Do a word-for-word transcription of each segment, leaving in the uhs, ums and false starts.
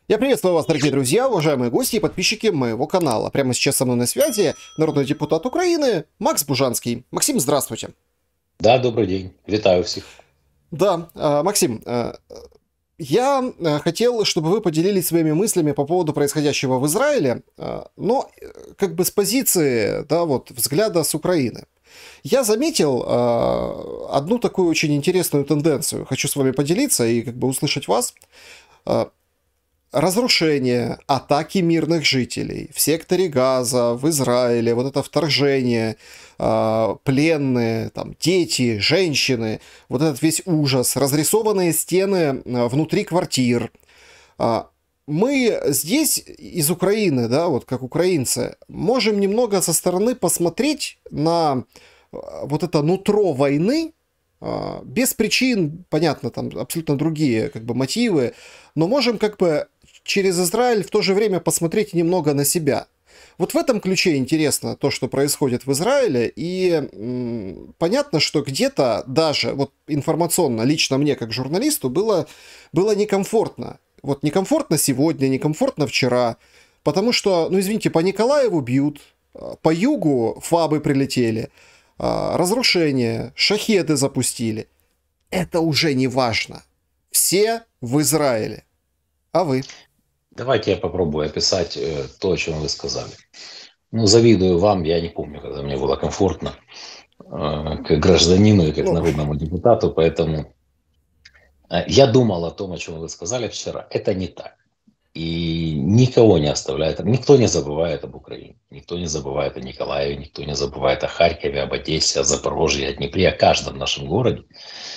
Я приветствую вас, дорогие друзья, уважаемые гости и подписчики моего канала. Прямо сейчас со мной на связи народный депутат Украины Макс Бужанский. Максим, здравствуйте. Да, добрый день. Витаю всех. Да, а, Максим, а, я а, хотел, чтобы вы поделились своими мыслями по поводу происходящего в Израиле, а, но э, как бы с позиции, да, вот, взгляда с Украины. Я заметил а, одну такую очень интересную тенденцию. Хочу с вами поделиться и как бы услышать вас. А, Разрушение, атаки мирных жителей в секторе Газа, в Израиле, вот это вторжение, а, пленные, там, дети, женщины, вот этот весь ужас, разрисованные стены а, внутри квартир. А, Мы здесь из Украины, да, вот как украинцы, можем немного со стороны посмотреть на а, вот это нутро войны, а, без причин, понятно, там абсолютно другие как бы мотивы, но можем как бы через Израиль в то же время посмотреть немного на себя. Вот в этом ключе интересно то, что происходит в Израиле, и м, понятно, что где-то даже вот информационно, лично мне как журналисту, было, было некомфортно. Вот некомфортно сегодня, некомфортно вчера, потому что, ну извините, по Николаеву бьют, а, по югу фабы прилетели, а, разрушения, шахеды запустили. Это уже не важно. Все в Израиле. А вы? Давайте я попробую описать э, то, о чем вы сказали. Ну, завидую вам, я не помню, когда мне было комфортно э, как гражданину и как Ну, народному депутату, поэтому э, я думал о том, о чем вы сказали вчера. Это не так. И никого не оставляет, никто не забывает об Украине, никто не забывает о Николаеве, никто не забывает о Харькове, об Одессе, о Запорожье, о Днепре, о каждом нашем городе.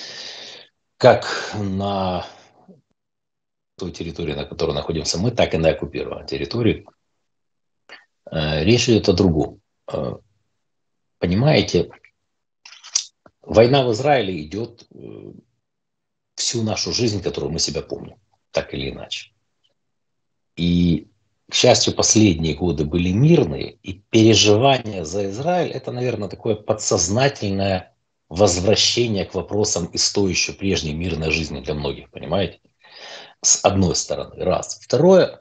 Как на той территории, на которой находимся мы, так и на оккупированной территории. Э, Речь идет о другом. Э, Понимаете, война в Израиле идет э, всю нашу жизнь, которую мы себя помним, так или иначе. И, к счастью, последние годы были мирные, и переживания за Израиль – это, наверное, такое подсознательное возвращение к вопросам из той еще прежней мирной жизни для многих, понимаете? С одной стороны, раз. Второе,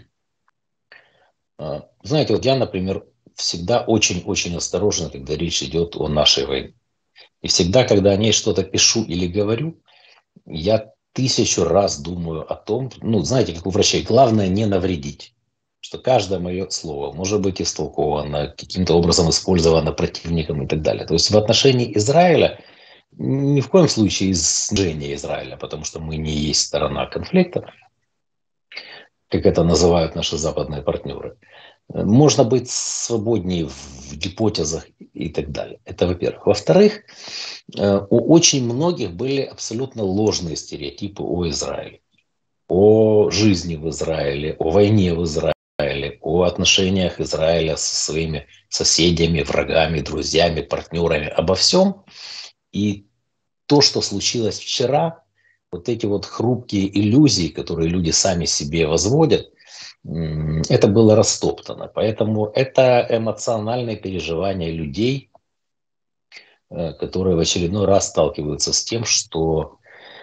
э, знаете, вот я, например, всегда очень-очень осторожен, когда речь идет о нашей войне. И всегда, когда о ней что-то пишу или говорю, я тысячу раз думаю о том, ну, знаете, как у врачей, главное не навредить. Что каждое мое слово может быть истолковано, каким-то образом использовано противником и так далее. То есть в отношении Израиля ни в коем случае снижение Израиля, потому что мы не есть сторона конфликта, как это называют наши западные партнеры. Можно быть свободнее в гипотезах и так далее. Это во-первых. Во-вторых, э, у очень многих были абсолютно ложные стереотипы о Израиле, о жизни в Израиле, о войне в Израиле, о отношениях Израиля со своими соседями, врагами, друзьями, партнерами, обо всем. И то, что случилось вчера, вот эти вот хрупкие иллюзии, которые люди сами себе возводят, это было растоптано. Поэтому это эмоциональные переживания людей, э, которые в очередной раз сталкиваются с тем, что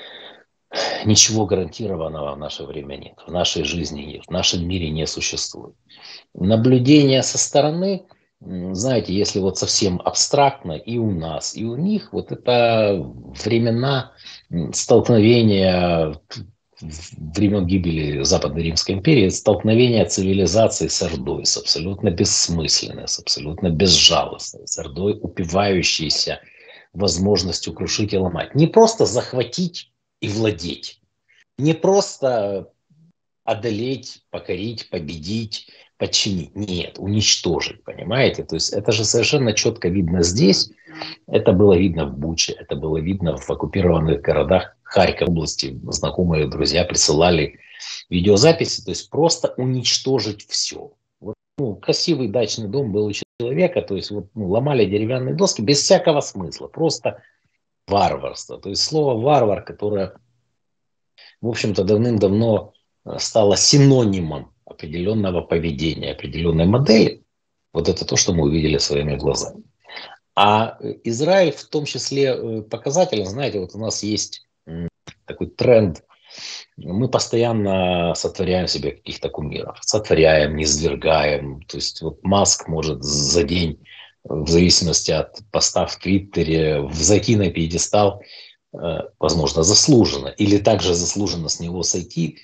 ничего гарантированного в наше время нет, в нашей жизни нет, в нашем мире не существует. Наблюдение со стороны, знаете, если вот совсем абстрактно и у нас, и у них, вот это времена столкновения времен гибели Западной Римской империи, столкновение цивилизации с Ордой, с абсолютно бессмысленной, с абсолютно безжалостной, с Ордой, упивающейся возможностью крушить и ломать. Не просто захватить и владеть, не просто одолеть, покорить, победить, подчинить. Нет, уничтожить, понимаете? То есть это же совершенно четко видно здесь. Это было видно в Буче, это было видно в оккупированных городах Харьковской области. Знакомые друзья присылали видеозаписи. То есть просто уничтожить все. Вот, ну, красивый дачный дом был у человека, то есть вот, ну, ломали деревянные доски без всякого смысла. Просто варварство. То есть слово «варвар», которое, в общем-то, давным-давно стало синонимом определенного поведения, определенной модели. Вот это то, что мы увидели своими глазами. А Израиль в том числе показателен. Знаете, вот у нас есть такой тренд Мы постоянно сотворяем себе каких-то кумиров. Сотворяем, низвергаем. То есть вот Маск может за день, в зависимости от поста в Твиттере, взойти на пьедестал, э, возможно, заслуженно. Или также заслуженно с него сойти.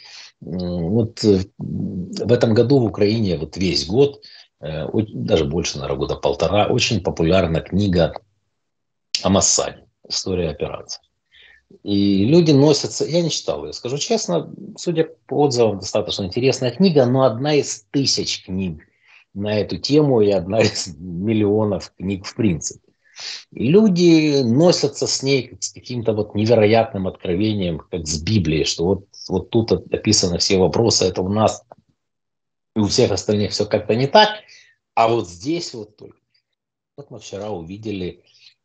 Вот э, в этом году в Украине вот весь год, э, даже больше, наверное, года полтора, очень популярна книга о Моссаде «История операций». И люди носятся, я не читал ее, скажу честно, судя по отзывам, достаточно интересная книга, но одна из тысяч книг на эту тему и одна из миллионов книг в принципе. И люди носятся с ней как с каким-то вот невероятным откровением, как с Библией, что вот, вот тут описаны все вопросы, это у нас и у всех остальных все как-то не так, а вот здесь вот только. Вот мы вчера увидели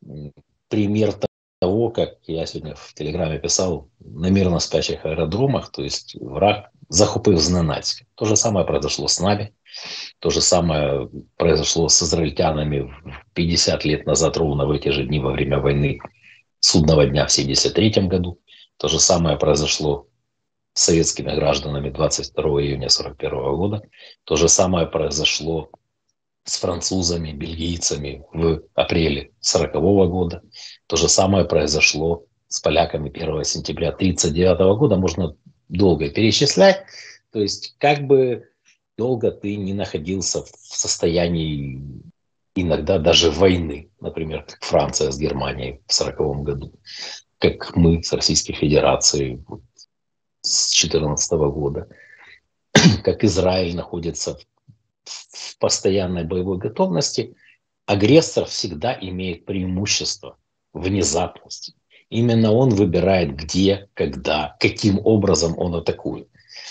пример того, как я сегодня в Телеграме писал, на мирно спящих аэродромах, то есть враг захопил зненацька. То же самое произошло с нами, то же самое произошло с израильтянами пятьдесят лет назад, ровно в эти же дни во время войны Судного дня в семьдесят третьем году. То же самое произошло с советскими гражданами двадцать второго июня сорок первого года. То же самое произошло с французами, бельгийцами в апреле сорокового года. То же самое произошло с поляками первого сентября тридцать девятого года. Можно долго перечислять. То есть как бы долго ты не находился в состоянии иногда даже войны. Например, как Франция с Германией в сороковом году. Как мы с Российской Федерацией с четырнадцатого года. Как Израиль находится в в постоянной боевой готовности, агрессор всегда имеет преимущество внезапности. Именно он выбирает, где, когда, каким образом он атакует.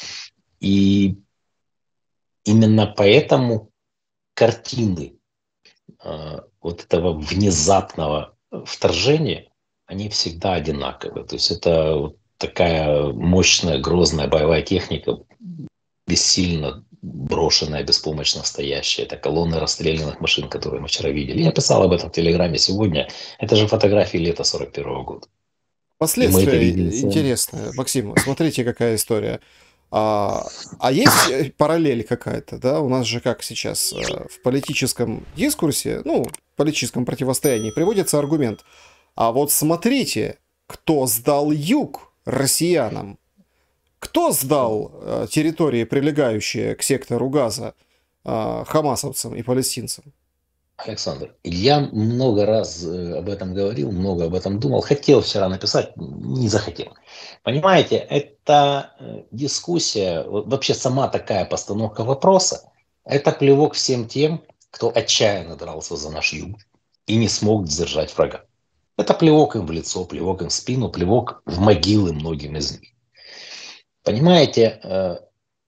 И именно поэтому картины э, вот этого внезапного вторжения, они всегда одинаковые. То есть это вот такая мощная, грозная боевая техника, бессильно брошенная, беспомощно стоящая. Это колонны расстрелянных машин, которые мы вчера видели. Я писал об этом в Телеграме сегодня. Это же фотографии лета сорок первого года. И мы это видели. Последствия интересные. Максим, смотрите, какая история. А, а есть параллель какая-то, да? У нас же как сейчас в политическом дискурсе, ну, в политическом противостоянии приводится аргумент. А вот смотрите, кто сдал юг россиянам? Кто сдал э, территории, прилегающие к сектору Газа, э, хамасовцам и палестинцам? Александр, я много раз об этом говорил, много об этом думал. Хотел вчера написать, не захотел. Понимаете, это дискуссия, вообще сама такая постановка вопроса, это плевок всем тем, кто отчаянно дрался за наш юг и не смог сдержать врага. Это плевок им в лицо, плевок им в спину, плевок в могилы многим из них. Понимаете, а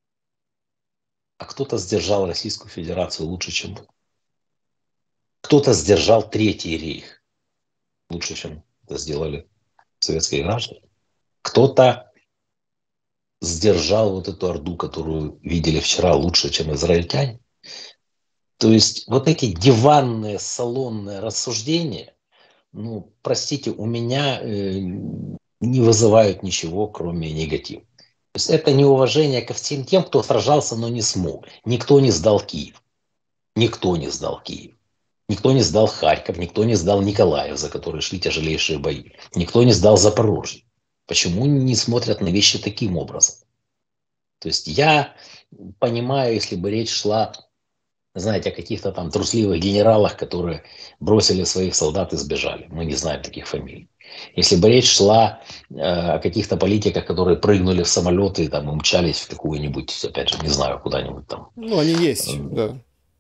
кто-то сдержал Российскую Федерацию лучше, чем мы. Кто-то сдержал Третий рейх лучше, чем это сделали советские граждане. Кто-то сдержал вот эту орду, которую видели вчера, лучше, чем израильтяне. То есть вот эти диванные, салонные рассуждения, ну, простите, у меня э, не вызывают ничего, кроме негатива. То есть это неуважение ко всем тем, кто сражался, но не смог. Никто не сдал Киев. Никто не сдал Киев. Никто не сдал Харьков, никто не сдал Николаев, за которые шли тяжелейшие бои. Никто не сдал Запорожье. Почему не смотрят на вещи таким образом? То есть я понимаю, если бы речь шла, знаете, о каких-то там трусливых генералах, которые бросили своих солдат и сбежали. Мы не знаем таких фамилий. Если бы речь шла э, о каких-то политиках, которые прыгнули в самолеты там, и умчались в какую-нибудь, опять же, не знаю, куда-нибудь там. Ну, они есть, да.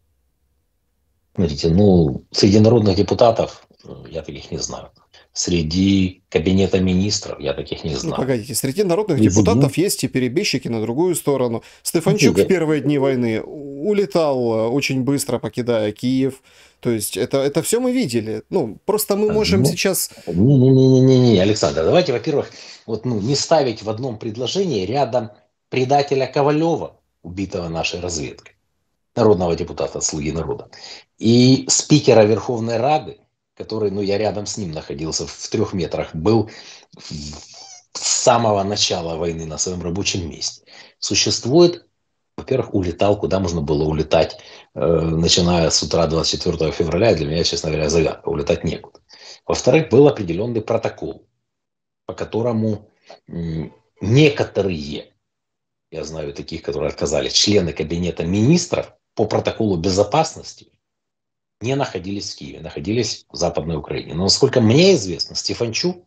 Смотрите, ну, среди народных депутатов я таких не знаю. Среди кабинета министров я таких не знаю. Ну, погодите, среди народных депутатов есть и перебежчики на другую сторону. Стефанчук в первые дни войны улетал очень быстро, покидая Киев. То есть это, это все мы видели. Ну, просто мы можем ну, сейчас... Не-не-не, Александр, давайте, во-первых, вот, ну, не ставить в одном предложении рядом предателя Ковалева, убитого нашей разведкой, народного депутата «Слуги народа», и спикера Верховной Рады, который, ну, я рядом с ним находился в трех метрах, был с самого начала войны на своем рабочем месте. Существует, во-первых, улетал, куда можно было улетать, э, начиная с утра двадцать четвёртого февраля, для меня, честно говоря, загадка, улетать некуда. Во-вторых, был определенный протокол, по которому м, некоторые, я знаю таких, которые отказались, члены кабинета министров по протоколу безопасности не находились в Киеве, находились в Западной Украине. Но, насколько мне известно, Стефанчук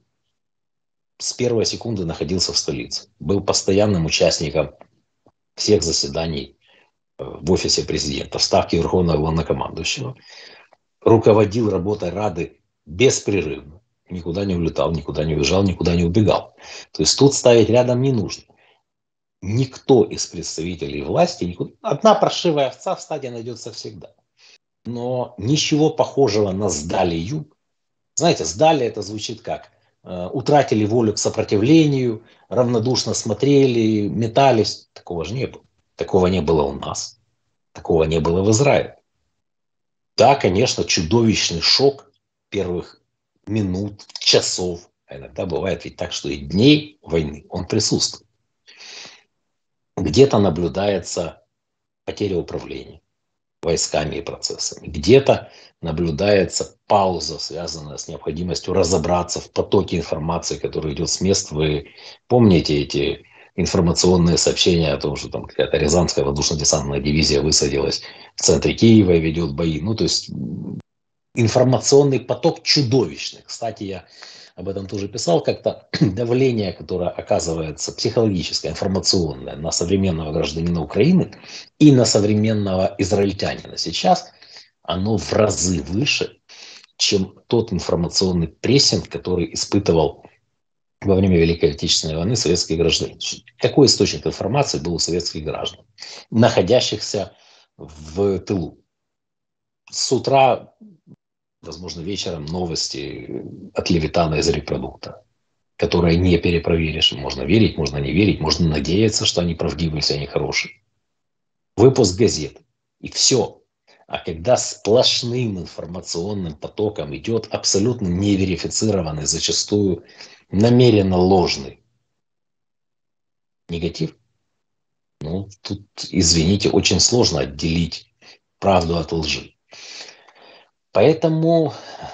с первой секунды находился в столице. Был постоянным участником всех заседаний в офисе президента, в ставке Верховного Главнокомандующего. Руководил работой Рады беспрерывно. Никуда не улетал, никуда не уезжал, никуда не убегал. То есть тут ставить рядом не нужно. Никто из представителей власти, никуда... одна паршивая овца в стаде найдется всегда. Но ничего похожего на сдали юг. Знаете, сдали это звучит как э, утратили волю к сопротивлению, равнодушно смотрели, метались. Такого же не было. Такого не было у нас. Такого не было в Израиле. Да, конечно, чудовищный шок первых минут, часов. А иногда бывает ведь так, что и дней войны он присутствует. Где-то наблюдается потеря управления войсками и процессами. Где-то наблюдается пауза, связанная с необходимостью разобраться в потоке информации, который идет с мест. Вы помните эти информационные сообщения о том, что там какая-то Рязанская воздушно-десантная дивизия высадилась в центре Киева и ведет бои. Ну, то есть информационный поток чудовищный. Кстати, я об этом тоже писал как-то. Давление, которое оказывается психологическое, информационное на современного гражданина Украины и на современного израильтянина сейчас, оно в разы выше, чем тот информационный прессинг, который испытывал во время Великой Отечественной войны советские граждане. Какой источник информации был у советских граждан, находящихся в тылу? С утра, возможно, вечером новости от Левитана из репродукта, которые не перепроверишь. Можно верить, можно не верить, можно надеяться, что они правдивы, если они хорошие. Выпуск газет. И все. А когда сплошным информационным потоком идет абсолютно неверифицированный, зачастую намеренно ложный негатив, ну, тут, извините, очень сложно отделить правду от лжи. Поэтому,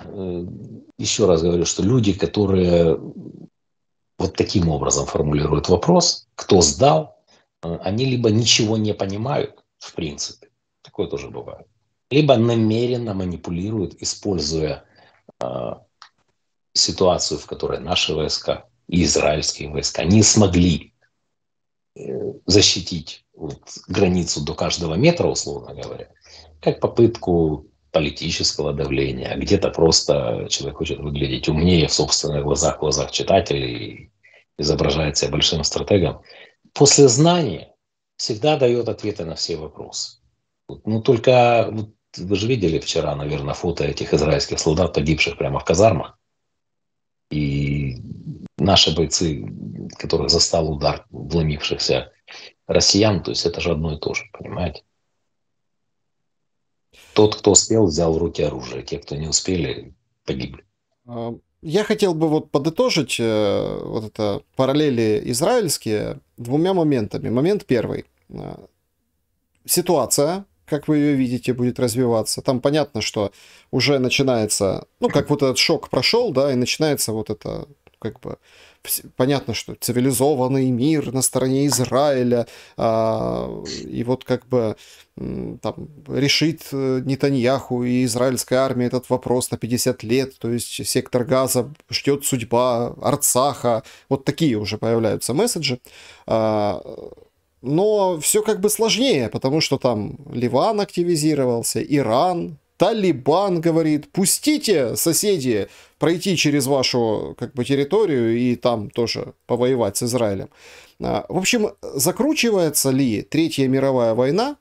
еще раз говорю, что люди, которые вот таким образом формулируют вопрос, кто сдал, они либо ничего не понимают, в принципе, такое тоже бывает, либо намеренно манипулируют, используя э, ситуацию, в которой наши войска и израильские войска не смогли э, защитить вот, границу до каждого метра, условно говоря, как попытку политического давления, а где-то просто человек хочет выглядеть умнее в собственных глазах, в глазах читателей и изображает себя большим стратегом. После знания всегда дает ответы на все вопросы. Ну, только вот, вы же видели вчера, наверное, фото этих израильских солдат, погибших прямо в казармах. И наши бойцы, которых застал удар вломившихся россиян, то есть это же одно и то же, понимаете? Тот, кто успел, взял в руки оружие. Те, кто не успели, погибли. Я хотел бы вот подытожить э, вот это параллели израильские двумя моментами. Момент первый. Ситуация, как вы ее видите, будет развиваться. Там понятно, что уже начинается, ну, как вот этот шок прошел, да, и начинается вот это, как бы, понятно, что цивилизованный мир на стороне Израиля, а, и вот как бы там решит Нетаньяху и израильская армия этот вопрос на пятьдесят лет, то есть сектор Газа ждет судьба Арцаха, вот такие уже появляются месседжи. А, но все как бы сложнее, потому что там Ливан активизировался, Иран, Талибан говорит, пустите, соседи, пройти через вашу как бы территорию и там тоже повоевать с Израилем. В общем, закручивается ли Третья мировая война?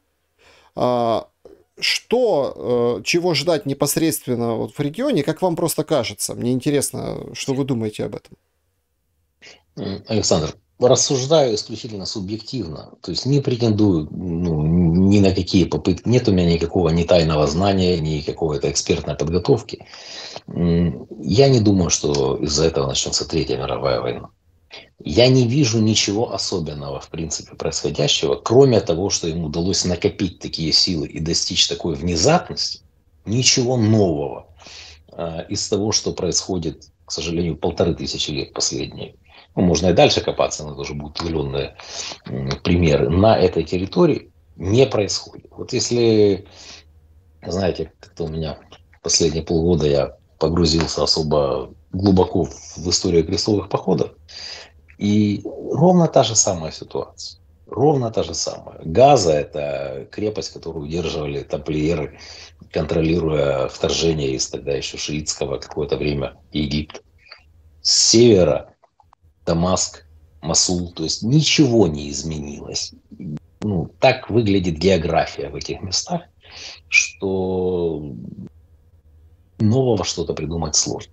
Что, чего ждать непосредственно вот в регионе, как вам просто кажется? Мне интересно, что вы думаете об этом. Александр, рассуждаю исключительно субъективно, то есть не претендую ну, ни на какие попытки, нет у меня никакого ни тайного знания, ни какой-то экспертной подготовки. Я не думаю, что из-за этого начнется Третья мировая война. Я не вижу ничего особенного, в принципе, происходящего, кроме того, что ему удалось накопить такие силы и достичь такой внезапности. Ничего нового э, из того, что происходит, к сожалению, полторы тысячи лет последние. Ну, можно и дальше копаться, но это уже будут удаленные э, примеры. На этой территории не происходит. Вот если, знаете, как-то у меня последние полгода я погрузился особо глубоко в историю крестовых походов, и ровно та же самая ситуация. Ровно та же самая. Газа – это крепость, которую удерживали тамплиеры, контролируя вторжение из тогда еще шиитского какое-то время Египта. С севера Дамаск, Мосул. То есть ничего не изменилось. Ну, так выглядит география в этих местах, что нового что-то придумать сложно.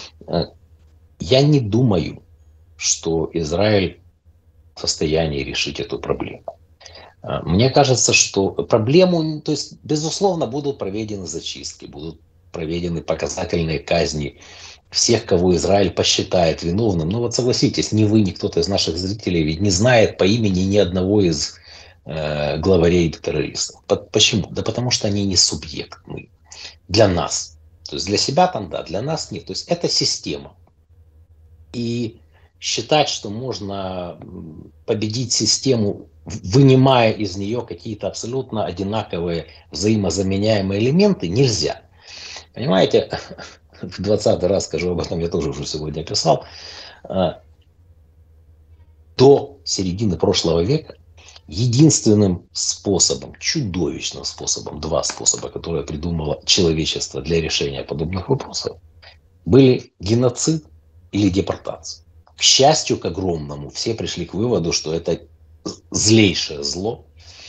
Я не думаю, что Израиль в состоянии решить эту проблему. Мне кажется, что проблему, то есть, безусловно, будут проведены зачистки, будут проведены показательные казни всех, кого Израиль посчитает виновным. Но вот согласитесь, ни вы, ни кто-то из наших зрителей ведь не знает по имени ни одного из э, главарей террористов. Почему? Да потому что они не субъектны для нас. То есть для себя там да, для нас нет. То есть это система. И считать, что можно победить систему, вынимая из нее какие-то абсолютно одинаковые взаимозаменяемые элементы, нельзя. Понимаете, в двадцатый раз скажу об этом, я тоже уже сегодня писал. До середины прошлого века единственным способом, чудовищным способом, два способа, которые придумало человечество для решения подобных вопросов, были геноцид или депортация. К счастью, к огромному, все пришли к выводу, что это злейшее зло,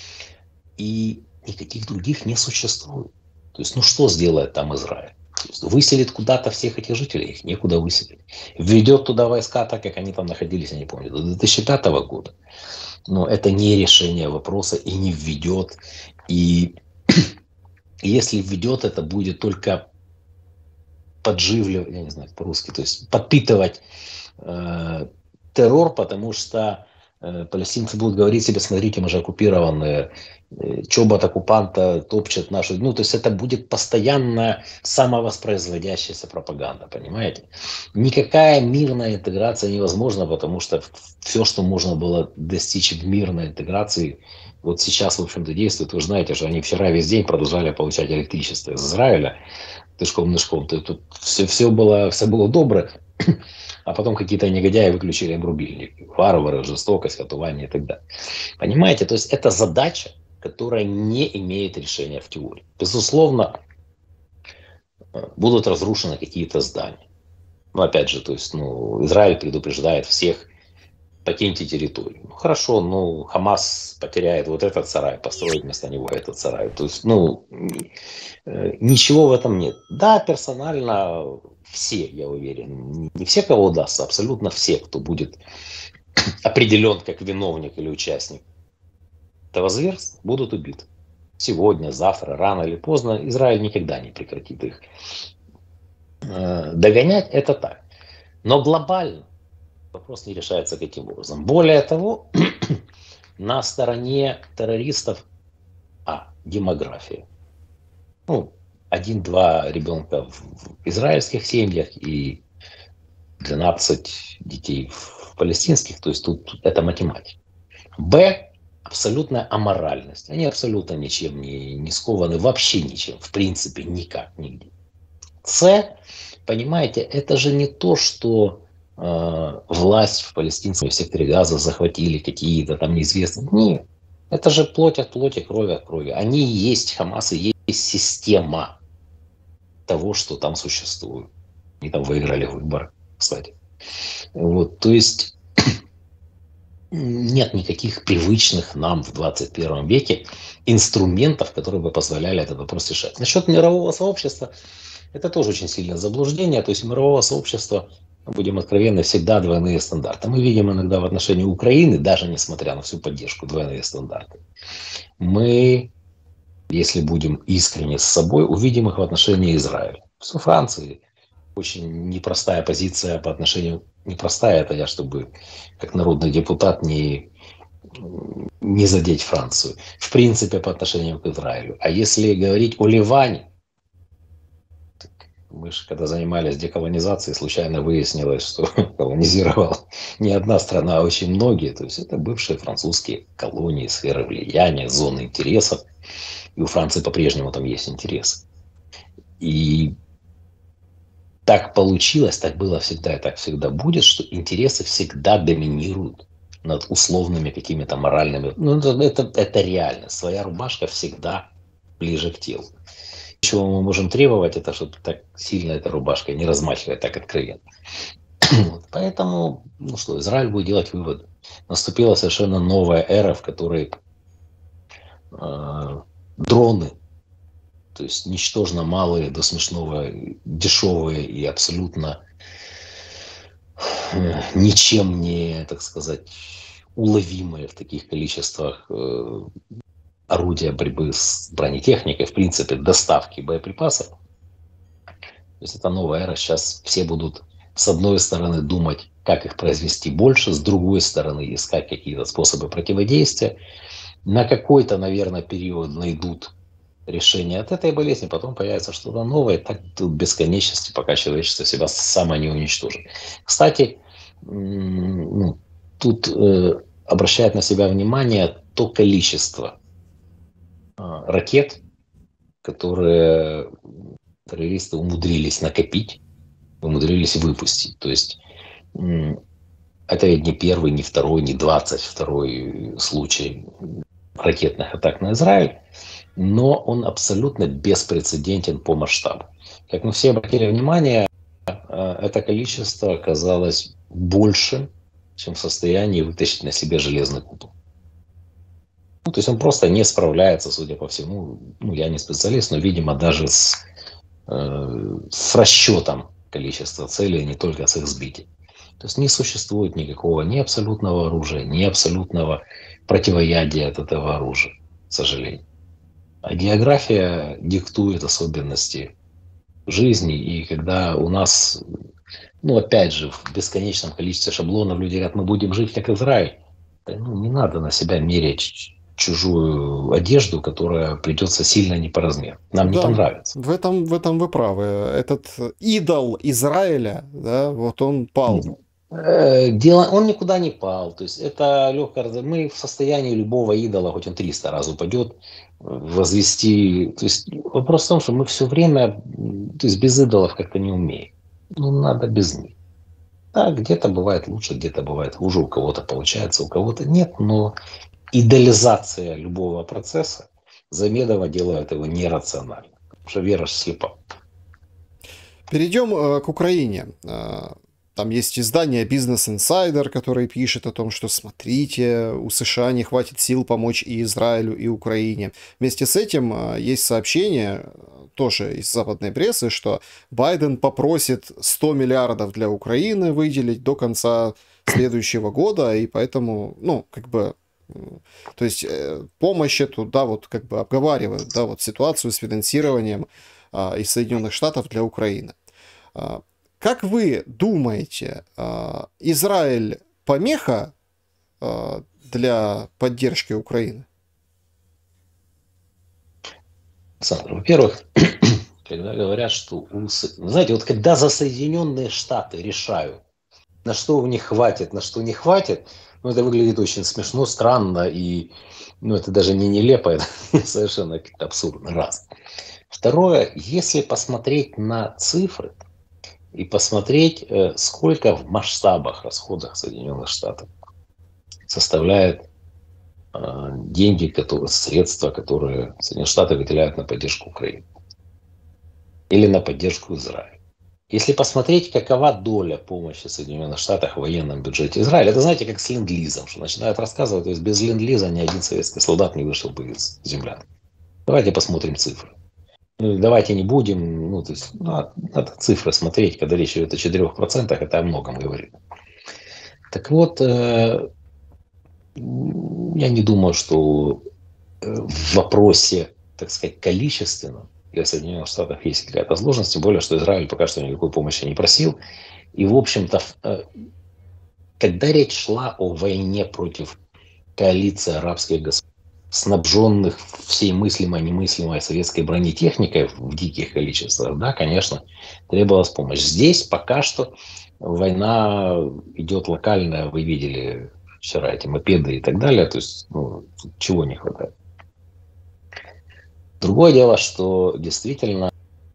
и никаких других не существует. То есть, ну что сделает там Израиль? Выселит куда-то всех этих жителей, их некуда выселить. Введет туда войска, так как они там находились, я не помню, до две тысячи пятого года. Но это не решение вопроса и не введет. И если введет, это будет только подживливать, я не знаю по-русски, то есть подпитывать э, террор, потому что э, палестинцы будут говорить себе: смотрите, мы же оккупированные, э, чобот оккупанта топчет нашу. Ну, то есть это будет постоянно самовоспроизводящаяся пропаганда, понимаете? Никакая мирная интеграция невозможна, потому что все, что можно было достичь в мирной интеграции, вот сейчас, в общем-то, действует. Вы же знаете, что они вчера весь день продолжали получать электричество из Израиля. Тышком-нышком. Тут все, все, было, все было добро, а потом какие-то негодяи выключили им рубильник. Варвары, жестокость, катувание и так далее. Понимаете? То есть это задача, которая не имеет решения в теории. Безусловно, будут разрушены какие-то здания. Но опять же, то есть, ну, Израиль предупреждает всех: покиньте территорию. Ну, хорошо, ну, Хамас потеряет вот этот сарай, построит вместо него этот сарай. То есть, ну, ничего в этом нет. Да, персонально все, я уверен, не все, кого удастся, абсолютно все, кто будет определен как виновник или участник этого зверства, будут убиты. Сегодня, завтра, рано или поздно Израиль никогда не прекратит их догонять, это так. Но глобально вопрос не решается каким образом. Более того, на стороне террористов а, демография. Ну, один-два ребенка в израильских семьях и двенадцать детей в палестинских. То есть тут это математика. Б. Абсолютная аморальность. Они абсолютно ничем не, не скованы, вообще ничем, в принципе, никак, нигде. С. Понимаете, это же не то, что э, власть в палестинском секторе Газа захватили какие-то там неизвестные. Нет. Это же плоть от плоти, кровь от крови. Они и есть Хамас, и есть система того, что там существует. Они там выиграли выборы, кстати. Вот, то есть нет никаких привычных нам в двадцать первом веке инструментов, которые бы позволяли этот вопрос решать. Насчет мирового сообщества, это тоже очень сильное заблуждение. То есть у мирового сообщества, будем откровенны, всегда двойные стандарты. Мы видим иногда в отношении Украины, даже несмотря на всю поддержку, двойные стандарты. Мы, если будем искренне с собой, увидим их в отношении Израиля. В Франции очень непростая позиция по отношению непростая, это я, чтобы как народный депутат не, не задеть Францию, в принципе, по отношению к Израилю. А если говорить о Ливане, мы же когда занимались деколонизацией, случайно выяснилось, что колонизировала не одна страна, а очень многие. То есть это бывшие французские колонии, сферы влияния, зоны интересов. И у Франции по-прежнему там есть интерес. И так получилось, так было всегда и так всегда будет, что интересы всегда доминируют над условными какими-то моральными. Ну, это, это, это реально. Своя рубашка всегда ближе к телу. Чего мы можем требовать, это чтобы так сильно эта рубашка не размахивать так откровенно. Вот. Поэтому, ну что, Израиль будет делать выводы. Наступила совершенно новая эра, в которой э, дроны, то есть ничтожно малые, до смешного дешевые и абсолютно э, ничем не, так сказать, уловимые в таких количествах э, орудия борьбы с бронетехникой, в принципе, доставки боеприпасов. То есть это новая эра. Сейчас все будут, с одной стороны, думать, как их произвести больше, с другой стороны, искать какие-то способы противодействия. На какой-то, наверное, период найдут решение от этой болезни, потом появится что-то новое, так до бесконечности, пока человечество себя само не уничтожит. Кстати, ну, тут э, обращает на себя внимание то количество ракет, которые террористы умудрились накопить, умудрились выпустить. То есть это ведь не первый, не второй, не двадцать второй случай ракетных атак на Израиль, но он абсолютно беспрецедентен по масштабу. Как мы все обратили внимание, это количество оказалось больше, чем в состоянии вытащить на себе железный купол. Ну, то есть он просто не справляется, судя по всему, ну, я не специалист, но, видимо, даже с, э, с расчетом количества целей, не только с их сбитием. То есть не существует никакого ни абсолютного оружия, ни абсолютного противоядия от этого оружия, к сожалению. А география диктует особенности жизни, и когда у нас, ну, опять же, в бесконечном количестве шаблонов люди говорят, мы будем жить как Израиль, ну, не надо на себя мерять чужую одежду, которая придется сильно не по размеру. Нам да, не понравится. В этом, в этом вы правы. Этот идол Израиля, да, вот он пал. Дело, он никуда не пал. То есть это легко. Мы в состоянии любого идола, хоть он триста раз упадет, возвести. То есть вопрос в том, что мы все время, то есть без идолов как-то не умеем. Ну, надо без них. Да, где-то бывает лучше, где-то бывает хуже, у кого-то получается, у кого-то нет, но идеализация любого процесса замедово делает его нерациональным, потому что вера слепа. Перейдем э, к Украине. Э, там есть издание Business Insider, которое пишет о том, что смотрите, у США не хватит сил помочь и Израилю, и Украине. Вместе с этим э, есть сообщение, тоже из западной прессы, что Байден попросит сто миллиардов для Украины выделить до конца следующего года, и поэтому, ну, как бы, то есть э, помощь эту, да, вот как бы обговаривают, да, вот ситуацию с финансированием э, из Соединенных Штатов для Украины. Э, как вы думаете, э, Израиль помеха э, для поддержки Украины? Александр, во-первых, когда говорят, что у... знаете, вот когда за Соединенные Штаты решают, на что у них хватит, на что не хватит, ну, это выглядит очень смешно, странно, и ну, это даже не нелепо, это совершенно как-то абсурдно. Раз. Второе, если посмотреть на цифры и посмотреть, сколько в масштабах расходов Соединенных Штатов составляет деньги, которые, средства, которые Соединенные Штаты выделяют на поддержку Украины или на поддержку Израиля. Если посмотреть, какова доля помощи Соединенных Штатов в военном бюджете Израиля, это, знаете, как с ленд-лизом, что начинают рассказывать, то есть без ленд-лиза ни один советский солдат не вышел бы из землян. Давайте посмотрим цифры. Ну, давайте не будем, ну, то есть, надо, надо цифры смотреть, когда речь идет о четырёх процентах, это о многом говорит. Так вот, э, я не думаю, что в вопросе, так сказать, количественном для Соединенных Штатов есть какая-то сложность, тем более, что Израиль пока что никакой помощи не просил. И, в общем-то, когда речь шла о войне против коалиции арабских государств, снабженных всей мыслимой и немыслимой советской бронетехникой в диких количествах, да, конечно, требовалась помощь. Здесь пока что война идет локальная, вы видели вчера эти мопеды и так далее, то есть ну, чего не хватает. Другое дело, что действительно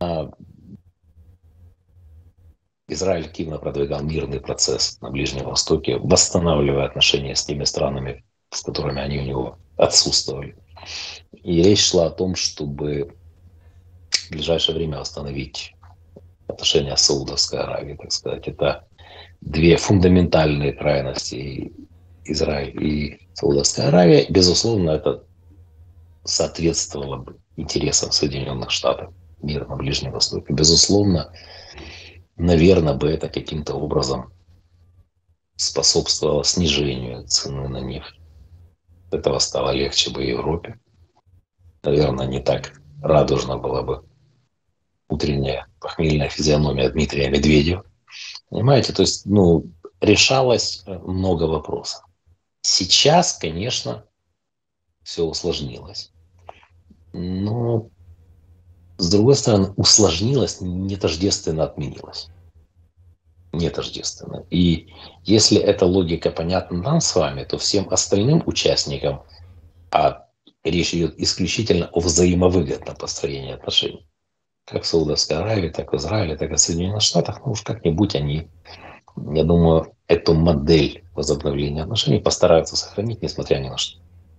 Израиль активно продвигал мирный процесс на Ближнем Востоке, восстанавливая отношения с теми странами, с которыми они у него отсутствовали. И речь шла о том, чтобы в ближайшее время восстановить отношения с Саудовской Аравией, так сказать. Это две фундаментальные крайности, Израиль и Саудовская Аравия. Безусловно, это соответствовало бы интересам Соединенных Штатов, мира на Ближнем Востоке. Безусловно, наверное, бы это каким-то образом способствовало снижению цены на нефть. От этого стало легче бы Европе. Наверное, не так радужна была бы утренняя похмельная физиономия Дмитрия Медведева. Понимаете, то есть, ну, решалось много вопросов. Сейчас, конечно, все усложнилось. Но, с другой стороны, усложнилось, не тождественно отменилось. Не тождественно. И если эта логика понятна нам с вами, то всем остальным участникам, а речь идет исключительно о взаимовыгодном построении отношений, как в Саудовской Аравии, так в Израиле, так и в Соединенных Штатах, ну уж как-нибудь они, я думаю, эту модель возобновления отношений постараются сохранить, несмотря ни на что.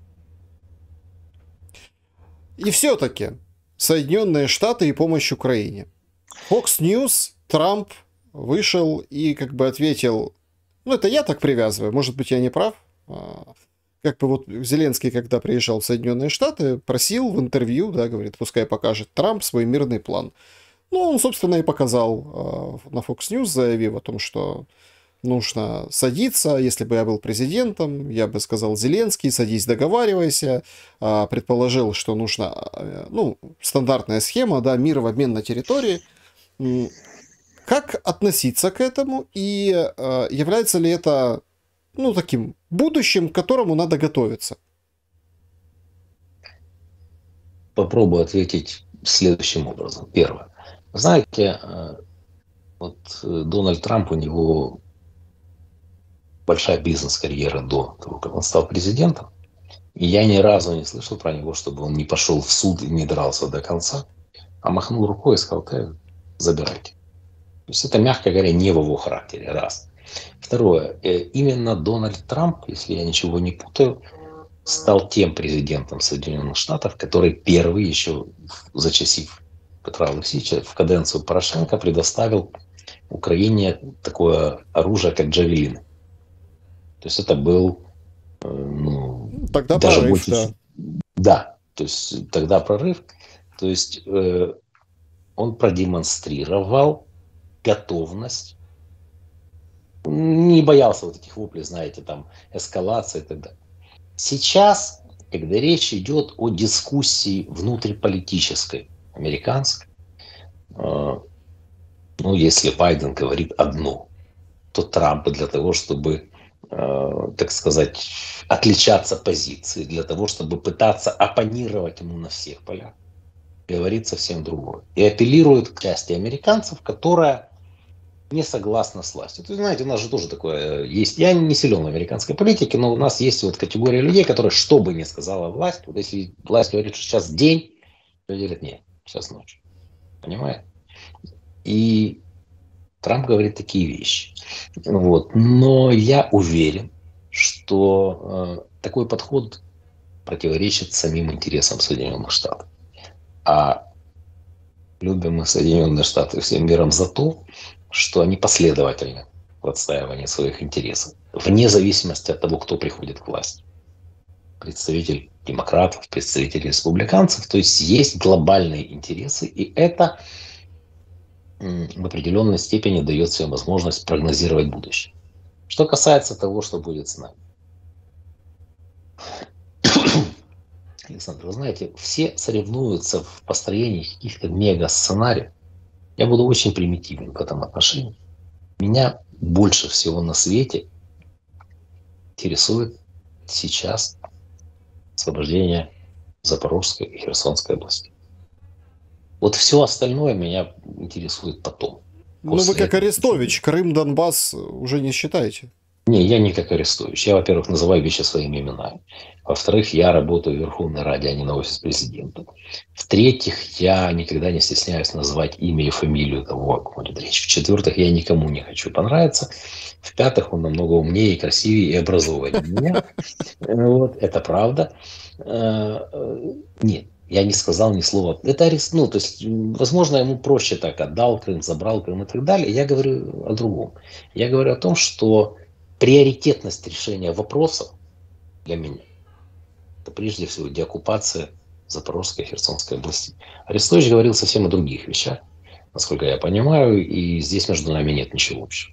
И все-таки Соединенные Штаты и помощь Украине. Fox News, Трамп вышел и как бы ответил, ну это я так привязываю, может быть я не прав, как бы вот Зеленский, когда приезжал в Соединенные Штаты, просил в интервью, да, говорит, пускай покажет Трамп свой мирный план. Ну, он, собственно, и показал на Fox News, заявив о том, что нужно садиться. Если бы я был президентом, я бы сказал: Зеленский, садись, договаривайся. Предположил, что нужна, ну, стандартная схема, да, мир в обмен на территории. Как относиться к этому и является ли это, ну, таким будущим, к которому надо готовиться? Попробую ответить следующим образом. Первое. Знаете, вот Дональд Трамп, у него большая бизнес-карьера до того, как он стал президентом. И я ни разу не слышал про него, чтобы он не пошел в суд и не дрался до конца, а махнул рукой и сказал: «Ты забирайте». То есть это, мягко говоря, не в его характере. Раз. Второе. Именно Дональд Трамп, если я ничего не путаю, стал тем президентом Соединенных Штатов, который первый, еще зачасив Петра Алексеевича, в каденцию Порошенко предоставил Украине такое оружие, как джавелины. То есть это был, ну, тогда даже прорыв, больше, да. Да, то есть тогда прорыв. То есть э, он продемонстрировал готовность, не боялся вот этих воплей, знаете, там, эскалации и так далее. Сейчас, когда речь идет о дискуссии внутриполитической, американской, э, ну, если Байден говорит одно, то Трамп для того, чтобы, э, так сказать, отличаться позицией, для того, чтобы пытаться оппонировать ему на всех полях, говорит совсем другое. И апеллирует к части американцев, которая не согласна с властью. То, знаете, у нас же тоже такое есть. Я не силен в американской политике, но у нас есть вот категория людей, которые, что бы ни сказала власть, вот если власть говорит, что сейчас день, то говорят: нет, сейчас ночь. Понимаете? И Трамп говорит такие вещи. Вот. Но я уверен, что э, такой подход противоречит самим интересам Соединенных Штатов. А любим мы Соединенные Штаты всем миром за то, что они последовательны в отстаивании своих интересов, вне зависимости от того, кто приходит к власти. Представитель демократов, представитель республиканцев. То есть есть глобальные интересы, и это в определенной степени дает всем возможность прогнозировать будущее. Что касается того, что будет с нами. Александр, вы знаете, все соревнуются в построении каких-то мега-сценариев. Я буду очень примитивен в этом отношении. Меня больше всего на свете интересует сейчас освобождение Запорожской и Херсонской области. Вот все остальное меня интересует потом. Ну, вы как Арестович, Крым, Донбасс уже не считаете? Не, я не как Арестович. Я, во-первых, называю вещи своими именами. Во-вторых, я работаю в Верховной Раде, а не на офис президента. В-третьих, я никогда не стесняюсь называть имя и фамилию того, о ком идет речь. В-четвертых, я никому не хочу понравиться. В-пятых, он намного умнее, красивее и образованнее меня. Вот, это правда. Нет, я не сказал ни слова. Это арест, ну, то есть, возможно, ему проще так: отдал Крым, забрал Крым и так далее. Я говорю о другом. Я говорю о том, что приоритетность решения вопросов для меня — это прежде всего деоккупация Запорожской и Херсонской области. Арестович говорил совсем о других вещах, насколько я понимаю, и здесь между нами нет ничего общего.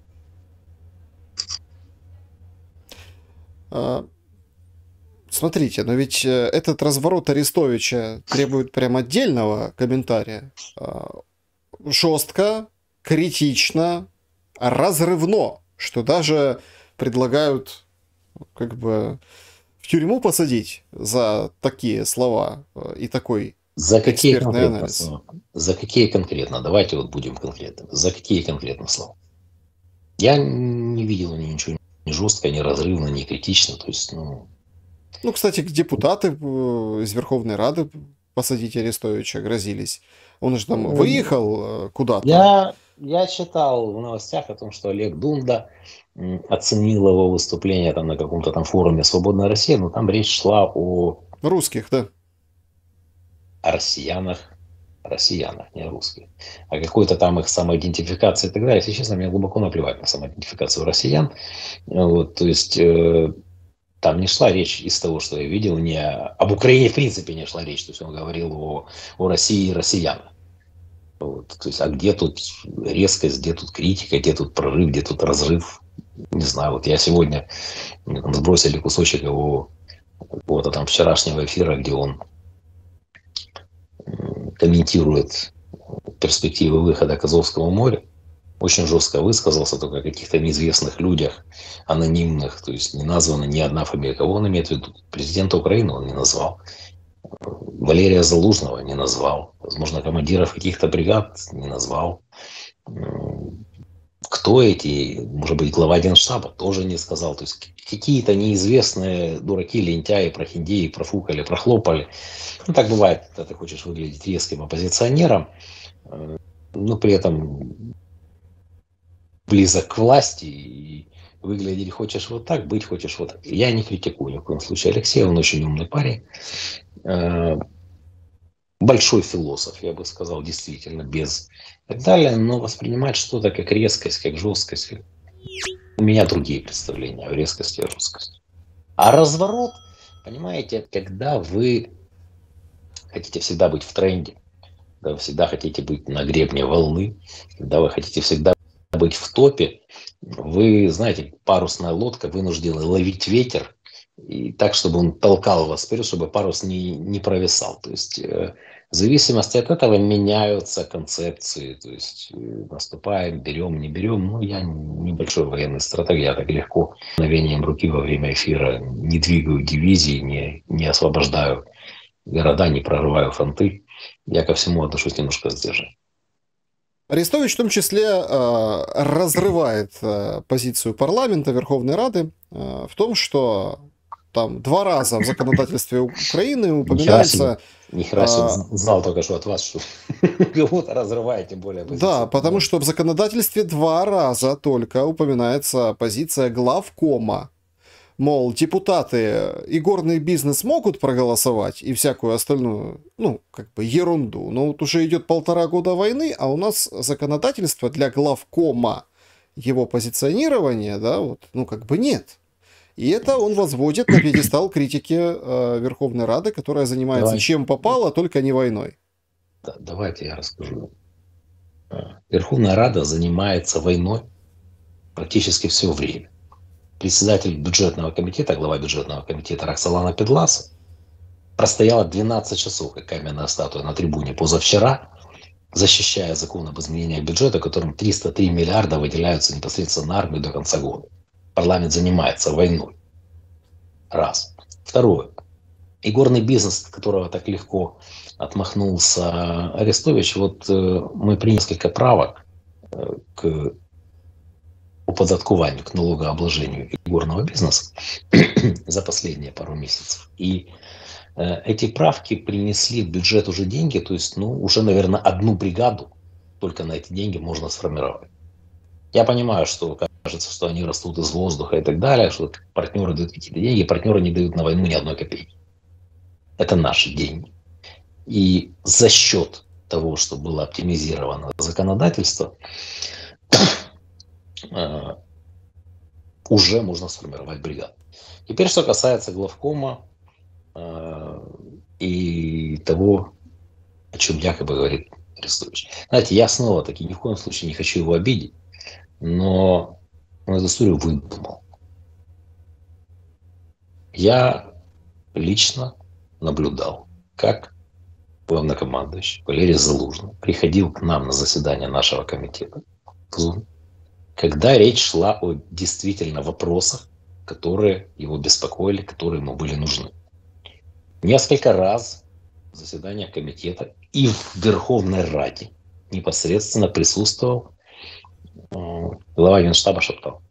Смотрите, но ведь этот разворот Арестовича требует прям отдельного комментария. Жестко, критично, разрывно, что даже предлагают как бы в тюрьму посадить за такие слова и такой за какие экспертный анализ. Слова? За какие конкретно? Давайте вот будем конкретными. За какие конкретно слова? Я не видел ничего ни жестко, ни разрывно, ни критично. То есть, ну... ну, кстати, депутаты из Верховной Рады посадить Арестовича грозились. Он же там выехал куда-то. Я, я читал в новостях о том, что Олег Дунда оценил его выступление там на каком-то там форуме «Свободная Россия», но там речь шла о... русских, да. О россиянах, россиянах, не о русских. О какой-то там их самоидентификации и так далее. Если честно, мне глубоко наплевать на самоидентификацию россиян. Вот, то есть... Э, там не шла речь из того, что я видел, не об Украине в принципе не шла речь. То есть он говорил о, о России и россиянах. Вот, то есть, а где тут резкость, где тут критика, где тут прорыв, где тут разрыв? Не знаю. Вот я сегодня там сбросили кусочек его какого-то там вчерашнего эфира, где он комментирует перспективы выхода к Азовскому морю. Очень жестко высказался только о каких-то неизвестных людях, анонимных, то есть не названа ни одна фамилия. Кого он имеет в виду? Президента Украины он не назвал. Валерия Залужного не назвал. Возможно, командиров каких-то бригад не назвал. Кто эти? Может быть, глава Генштаба тоже не сказал. То есть какие-то неизвестные дураки, лентяи, прохиндеи профукали, прохлопали. Ну, так бывает, когда ты хочешь выглядеть резким оппозиционером, но при этом близок к власти и выглядеть хочешь вот так, быть хочешь вот так. Я не критикую ни в коем случае Алексея, он очень умный парень. Большой философ, я бы сказал, действительно, без и так далее, но воспринимать что-то как резкость, как жесткость, у меня другие представления о резкости и жесткости. А разворот, понимаете, когда вы хотите всегда быть в тренде, когда вы всегда хотите быть на гребне волны, когда вы хотите всегда быть в топе, вы, знаете, парусная лодка вынуждена ловить ветер и так, чтобы он толкал вас вперед, чтобы парус не, не провисал. То есть э, в зависимости от этого меняются концепции. То есть э, наступаем, берем, не берем. Ну, я небольшой военный стратег, я так легко мгновением руки во время эфира не двигаю дивизии, не, не освобождаю города, не прорываю фронты. Я ко всему отношусь немножко сдержанно. Арестович в том числе э, разрывает э, позицию парламента, Верховной Рады э, в том, что там два раза в законодательстве Украины упоминается... Нихера себе, а, знал только что от вас, что кого-то разрывает, тем более позицию. Да, потому что в законодательстве два раза только упоминается позиция главкома. Мол, депутаты и горный бизнес могут проголосовать и всякую остальную, ну, как бы ерунду. Но вот уже идет полтора года войны, а у нас законодательства для главкома, его позиционирования, да, вот, ну, как бы нет. И это он возводит на пьедестал критики э, Верховной Рады, которая занимается Давай. чем попало, только не войной. Да, давайте я расскажу. Верховная Рада занимается войной практически все время. Председатель бюджетного комитета, глава бюджетного комитета Роксолана Педласа простояла двенадцать часов, как каменная статуя, на трибуне позавчера, защищая закон об изменениях бюджета, которым триста три миллиарда выделяются непосредственно на армию до конца года. Парламент занимается войной. Раз. Второе. Игорный бизнес, от которого так легко отмахнулся Арестович, вот э, мы приняли несколько правок э, к оподаткованию, к налогообложению игорного бизнеса за последние пару месяцев. И э, эти правки принесли в бюджет уже деньги, то есть, ну, уже, наверное, одну бригаду только на эти деньги можно сформировать. Я понимаю, что кажется, что они растут из воздуха и так далее, что партнеры дают какие-то деньги, партнеры не дают на войну ни одной копейки. Это наши деньги. И за счет того, что было оптимизировано законодательство, уже можно сформировать бригаду. Теперь, что касается главкома и того, о чем якобы говорит Арестович. Знаете, я снова-таки ни в коем случае не хочу его обидеть, но он эту историю выдумал. Я лично наблюдал, как главнокомандующий Валерий Залужный приходил к нам на заседание нашего комитета в Zoom, когда речь шла о действительно вопросах, которые его беспокоили, которые ему были нужны. Несколько раз в заседаниях комитета и в Верховной Раде непосредственно присутствовал э, глава Генштаба Шаптал.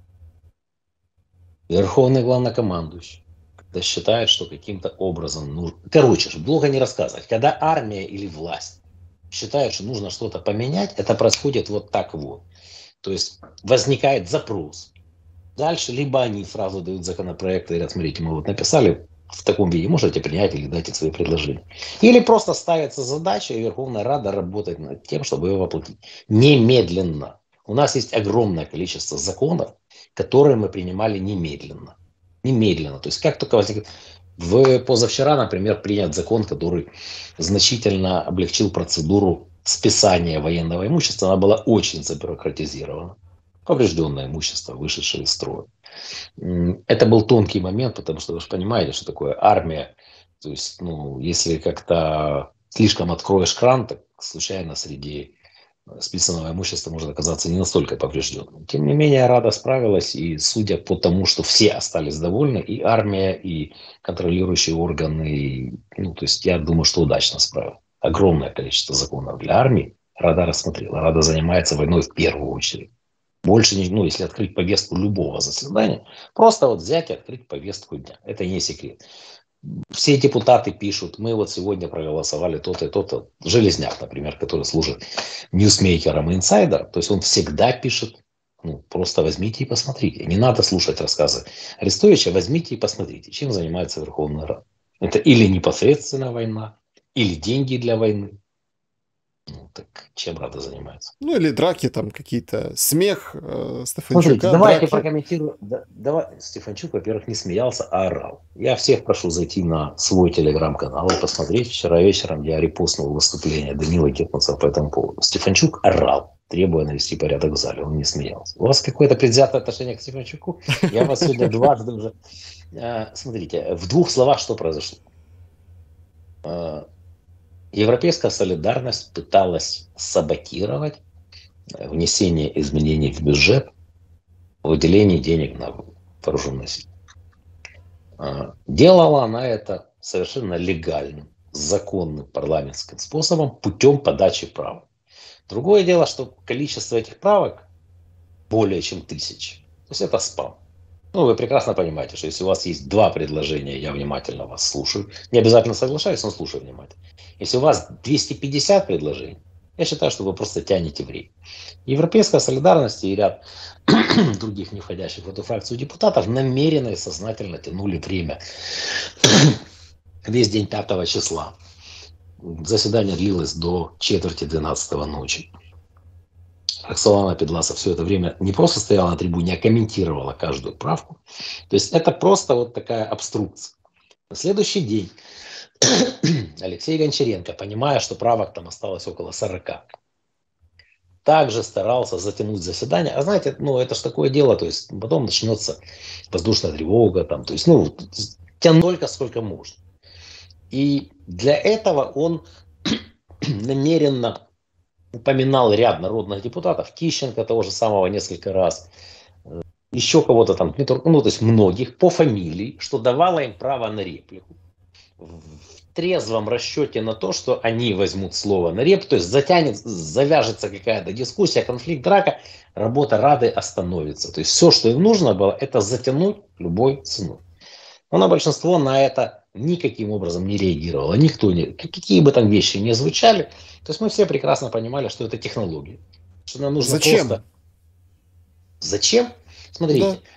Верховный главнокомандующий, когда считает, что каким-то образом нужно... Короче, чтобы долго не рассказывать, когда армия или власть считают, что нужно что-то поменять, это происходит вот так вот. То есть возникает запрос. Дальше либо они сразу дают законопроекты и говорят, смотрите, мы вот написали в таком виде, можете принять или дайте свои предложения. Или просто ставится задача, и Верховная Рада работает над тем, чтобы ее воплотить. Немедленно. У нас есть огромное количество законов, которые мы принимали немедленно. Немедленно. То есть как только возникает... В позавчера, например, принят закон, который значительно облегчил процедуру списания военного имущества. Она была очень забюрократизирована. Поврежденное имущество, вышедшее из строя. Это был тонкий момент, потому что вы же понимаете, что такое армия. То есть, ну, если как-то слишком откроешь кран, так случайно среди списанного имущества может оказаться не настолько поврежденным. Тем не менее, Рада справилась, и судя по тому, что все остались довольны, и армия, и контролирующие органы, и, ну, то есть я думаю, что удачно справилась. Огромное количество законов для армии Рада рассмотрела. Рада занимается войной в первую очередь. Больше, не, ну, если открыть повестку любого заседания, просто вот взять и открыть повестку дня. Это не секрет. Все депутаты пишут, мы вот сегодня проголосовали то-то и то-то. Железняк, например, который служит ньюсмейкером и инсайдером, то есть он всегда пишет, ну, просто возьмите и посмотрите. Не надо слушать рассказы Арестовича, возьмите и посмотрите, чем занимается Верховная Рада. Это или непосредственная война, или деньги для войны. Ну, так чем Рада занимается? Ну, или драки там какие-то, смех э, Стефанчука. Смотрите, давайте драки. прокомментирую. Да, давай, Стефанчук, во-первых, не смеялся, а орал. Я всех прошу зайти на свой телеграм-канал и посмотреть. Вчера вечером я репостнул выступление Данила Гетманцева по этому поводу. Стефанчук орал, требуя навести порядок в зале. Он не смеялся. У вас какое-то предвзятое отношение к Стефанчуку? Я вас сегодня дважды уже... Смотрите, в двух словах что произошло. Европейская солидарность пыталась саботировать внесение изменений в бюджет, выделение денег на вооруженные силы. Делала она это совершенно легальным, законным парламентским способом путем подачи правок. Другое дело, что количество этих правок более чем тысячи. То есть это спам. Ну, вы прекрасно понимаете, что если у вас есть два предложения, я внимательно вас слушаю. Не обязательно соглашаюсь, но слушаю внимательно. Если у вас двести пятьдесят предложений, я считаю, что вы просто тянете время. Европейская солидарность и ряд других, не входящих в эту фракцию депутатов, намеренно и сознательно тянули время. Весь день пятого числа. Заседание длилось до четверти двенадцатого ночи. Роксолана Педласа все это время не просто стояла на трибуне, а комментировала каждую правку. То есть это просто вот такая обструкция. На следующий день Алексей Гончаренко, понимая, что правок там осталось около сорока, также старался затянуть заседание. А знаете, ну это же такое дело, то есть потом начнется воздушная тревога, там, то есть, ну, тянуть только сколько можно. И для этого он намеренно упоминал ряд народных депутатов, Тищенко того же самого несколько раз, еще кого-то там, ну, то есть многих по фамилии, что давало им право на реплику. В трезвом расчете на то, что они возьмут слово на реп, то есть затянет, завяжется какая-то дискуссия, конфликт, драка, работа Рады остановится. То есть все, что им нужно было, это затянуть любой ценой. Но на большинство на это никаким образом не реагировало. Никто не... Какие бы там вещи ни звучали, то есть мы все прекрасно понимали, что это технология. Что нам нужно Зачем? просто... Зачем? Да. Смотрите,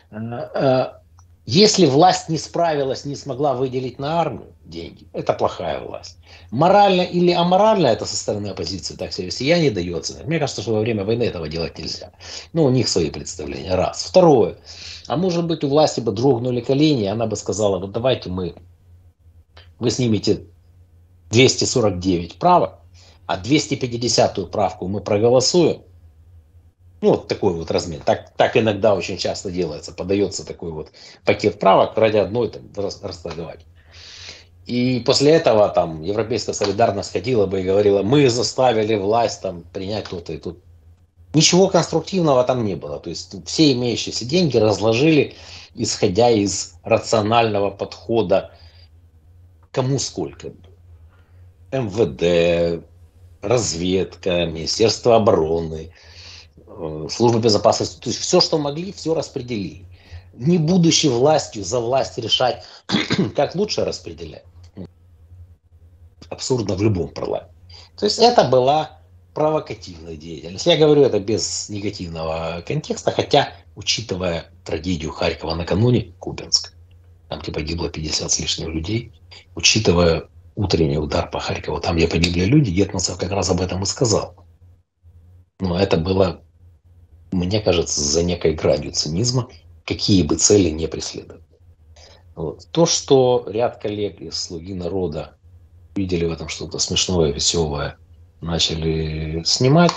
если власть не справилась, не смогла выделить на армию деньги, это плохая власть. Морально или аморально это со стороны оппозиции так себя вести, я не даю оценок. Мне кажется, что во время войны этого делать нельзя. Ну, у них свои представления. Раз. Второе. А может быть, у власти бы дрогнули колени, и она бы сказала, вот давайте мы, вы снимете двести сорок девять правок, а двести пятидесятую правку мы проголосуем. Ну, вот такой вот размер. Так, так иногда очень часто делается. Подается такой вот пакет правок ради одной там расторговать. И после этого там европейская солидарность ходила бы и говорила, мы заставили власть там принять то-то и тут. Ничего конструктивного там не было. То есть все имеющиеся деньги разложили, исходя из рационального подхода, кому сколько. эм вэ дэ, разведка, Министерство обороны, служба безопасности, то есть все, что могли, все распределили. Не будучи властью, за власть решать, как лучше распределять. Абсурдно в любом парламенте. То есть это была провокативная деятельность. Я говорю это без негативного контекста, хотя, учитывая трагедию Харькова накануне, Купянск, там, где погибло пятьдесят с лишним людей, учитывая утренний удар по Харькову, там, где погибли люди, Гетманцев как раз об этом и сказал. Но это было, мне кажется, за некой гранью цинизма, какие бы цели не преследовали. Вот. То, что ряд коллег из «Слуги народа» видели в этом что-то смешное, веселое, начали снимать,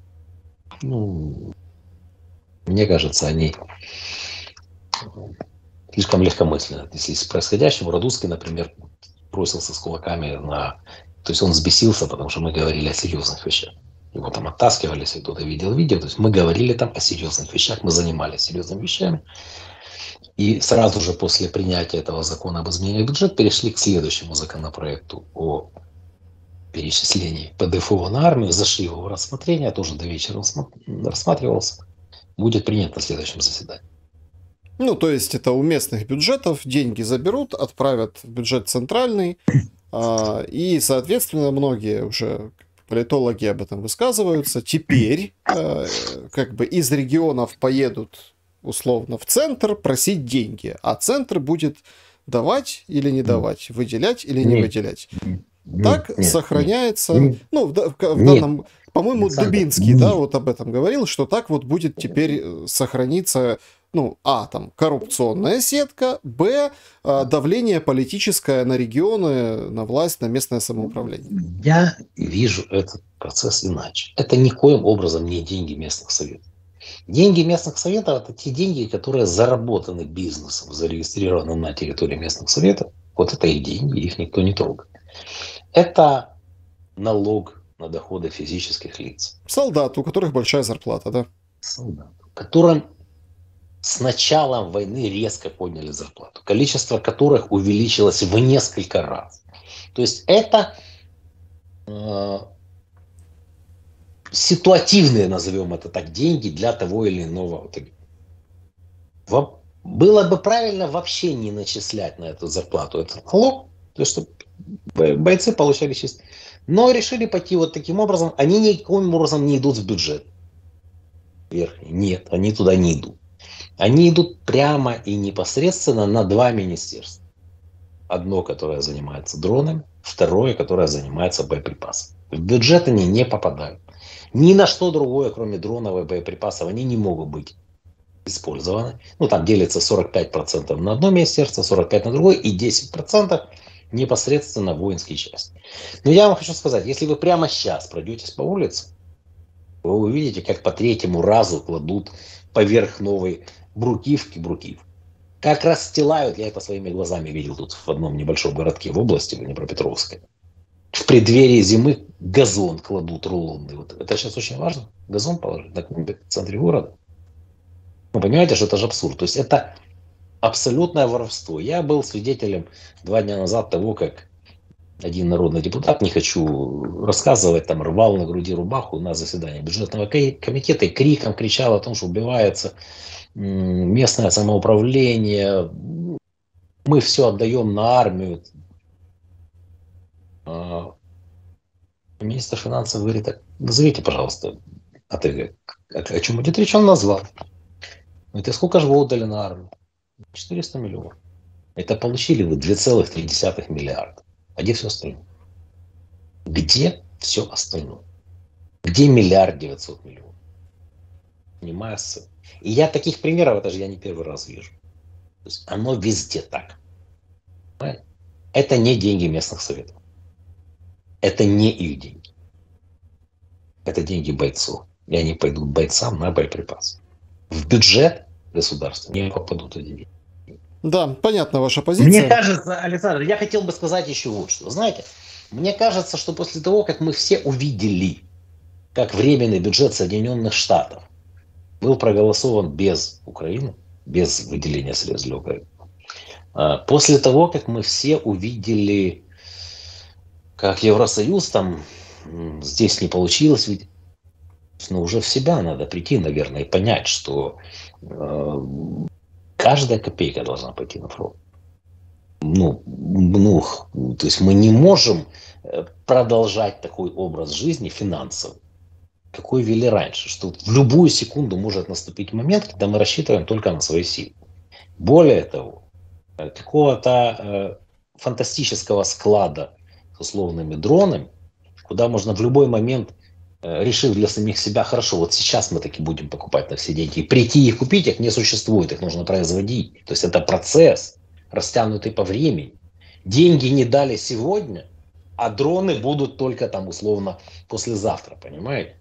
ну, мне кажется, они слишком легкомысленно отнеслись к происходящему. Радуцкий, например, бросился с кулаками на... То есть он взбесился, потому что мы говорили о серьезных вещах. Его там оттаскивали, если кто-то видел видео. То есть мы говорили там о серьезных вещах, мы занимались серьезными вещами. И сразу же после принятия этого закона об изменении бюджета перешли к следующему законопроекту о перечислении пэ дэ эф о на армию, зашли его в рассмотрение, тоже до вечера рассматривался. Будет принят на следующем заседании. Ну, то есть это у местных бюджетов деньги заберут, отправят в бюджет центральный, а, и, соответственно, многие уже политологи об этом высказываются. Теперь а, как бы из регионов поедут условно в центр просить деньги, а центр будет давать или не давать, выделять или не нет, выделять. Так нет, сохраняется, нет, ну, в, в, в нет, данном, по-моему, Александр, Дубинский, нет. да, вот об этом говорил, что так вот будет теперь сохраниться, ну, а, там, коррупционная сетка, б, давление политическое на регионы, на власть, на местное самоуправление. Я вижу этот процесс иначе. Это никоим образом не деньги местных советов. Деньги местных советов – это те деньги, которые заработаны бизнесом, зарегистрированы на территории местных советов. Вот это их деньги, их никто не трогает. Это налог на доходы физических лиц. Солдат, у которых большая зарплата, да? Солдат, которым с началом войны резко подняли зарплату, количество которых увеличилось в несколько раз. То есть это э, ситуативные, назовем это так, деньги для того или иного. Было бы правильно вообще не начислять на эту зарплату этот налог, то есть чтобы бойцы получали чисто. Но решили пойти вот таким образом. Они никаким образом не идут в бюджет. Верхний. Нет, они туда не идут. Они идут прямо и непосредственно на два министерства. Одно, которое занимается дронами, второе, которое занимается боеприпасами. В бюджет они не попадают. Ни на что другое, кроме дронов и боеприпасов, они не могут быть использованы. Ну, там делится сорок пять процентов на одно министерство, сорок пять процентов на другое и десять процентов непосредственно воинские части. Но я вам хочу сказать, если вы прямо сейчас пройдетесь по улице, вы увидите, как по третьему разу кладут поверх новой брукивки брукив. Как расстилают, я это своими глазами видел тут в одном небольшом городке в области, в Днепропетровской. В преддверии зимы газон кладут рулонный. Вот это сейчас очень важно. Газон положить на клумбе в центре города. Вы понимаете, что это же абсурд. То есть это абсолютное воровство. Я был свидетелем два дня назад того, как один народный депутат, не хочу рассказывать, там рвал на груди рубаху на заседании бюджетного комитета и криком кричал о том, что убивается местное самоуправление, мы все отдаем на армию. Министр финансов говорит: так, назовите, пожалуйста, а ты о чем идет речь? Он назвал. Говорит: и сколько же вы отдали на армию? четыреста миллионов. Это получили вы два целых три десятых миллиарда. А где все остальное? Где все остальное? Где миллиард девятьсот миллионов? Понимаешь? И я таких примеров, это же я не первый раз вижу. То есть оно везде так. Понимаете? Это не деньги местных советов. Это не их деньги. Это деньги бойцов. И они пойдут бойцам на боеприпасы. В бюджет государства не попадут эти деньги. Да, понятна ваша позиция. Мне кажется, Александр, я хотел бы сказать еще вот что. Знаете, мне кажется, что после того, как мы все увидели, как временный бюджет Соединенных Штатов был проголосован без Украины, без выделения средств для Украины, после того, как мы все увидели, как Евросоюз там здесь не получилось, ведь ну, уже в себя надо прийти, наверное, и понять, что э, каждая копейка должна пойти на фронт. Ну, ну, то есть мы не можем продолжать такой образ жизни финансовый, какой вели раньше, что в любую секунду может наступить момент, когда мы рассчитываем только на свои силы. Более того, какого-то э, фантастического склада с условными дронами, куда можно в любой момент, э, решив для самих себя: хорошо, вот сейчас мы таки будем покупать на все деньги, и прийти и купить их не существует, их нужно производить. То есть это процесс, растянутый по времени. Деньги не дали сегодня, а дроны будут только там условно послезавтра, понимаете?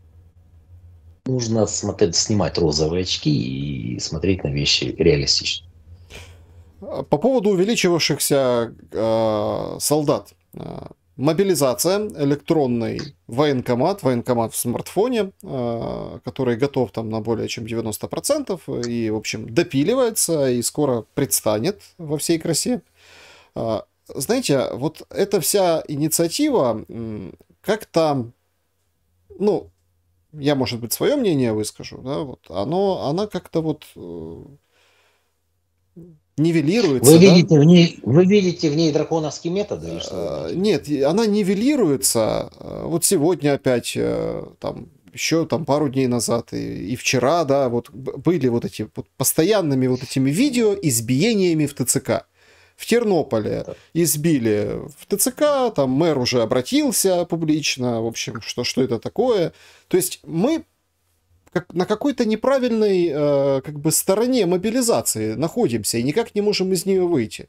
Нужно смотреть, снимать розовые очки и смотреть на вещи реалистично. По поводу увеличивавшихся э, солдат. Мобилизация, электронный военкомат, военкомат в смартфоне, э, который готов там на более чем девяносто процентов и, в общем, допиливается и скоро предстанет во всей красе. Э, знаете, вот эта вся инициатива э, как-то, ну, я, может быть, свое мнение выскажу, да, вот, оно, она как-то вот... Э, нивелируется. Вы видите, да? в ней, вы видите в ней драконовский метод? Или что? Нет, она нивелируется. Вот сегодня опять, там, еще там пару дней назад и, и вчера, да, вот были вот эти вот постоянными вот этими видео избиениями в ТЦК. В Тернополе избили в ТЦК, там мэр уже обратился публично, в общем, что, что это такое. То есть мы как на какой-то неправильной э, как бы стороне мобилизации находимся и никак не можем из нее выйти.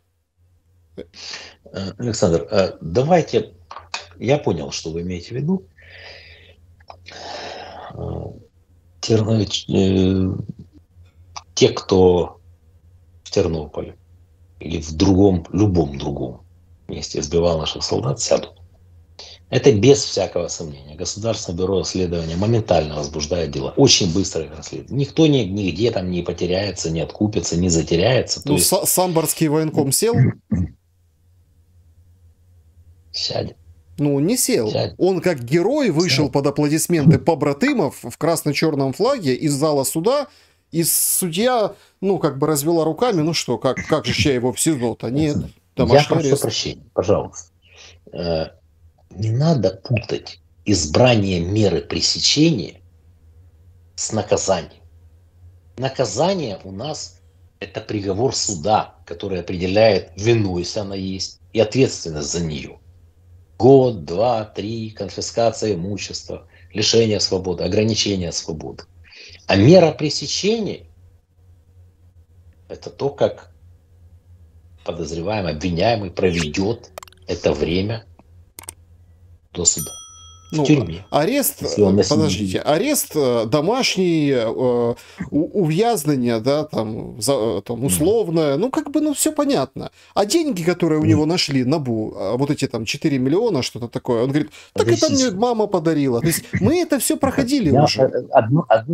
Александр, давайте, я понял, что вы имеете в виду. Те, кто в Тернополе или в другом, любом другом месте избивал наших солдат, сядут. Это без всякого сомнения. Государственное бюро расследования моментально возбуждает дела. Очень быстро их расследует. Никто ни, нигде там не потеряется, не откупится, не затеряется. Ну, есть... Самборский военком сел? Сядет. Ну, не сел. Сядет. Он как герой вышел Сядет. Под аплодисменты побратымов в красно-черном флаге из зала суда, и судья, ну, как бы развела руками, ну что, как, как же я его в СИЗО-то? Нет, домашний Я прошу арест. Прощения, пожалуйста. Не надо путать избрание меры пресечения с наказанием. Наказание у нас это приговор суда, который определяет вину, если она есть, и ответственность за нее. Год, два, три, конфискация имущества, лишение свободы, ограничение свободы. А мера пресечения это то, как подозреваемый, обвиняемый проведет это время до суда. Ну, арест, подождите, арест домашний, э, увязнение, да, там, за, там условное, ну, как бы, ну, все понятно. А деньги, которые у него нашли, НАБУ, вот эти там четыре миллиона, что-то такое, он говорит, так это мне мама подарила. То есть мы это все проходили Я, уже. Одну, одну,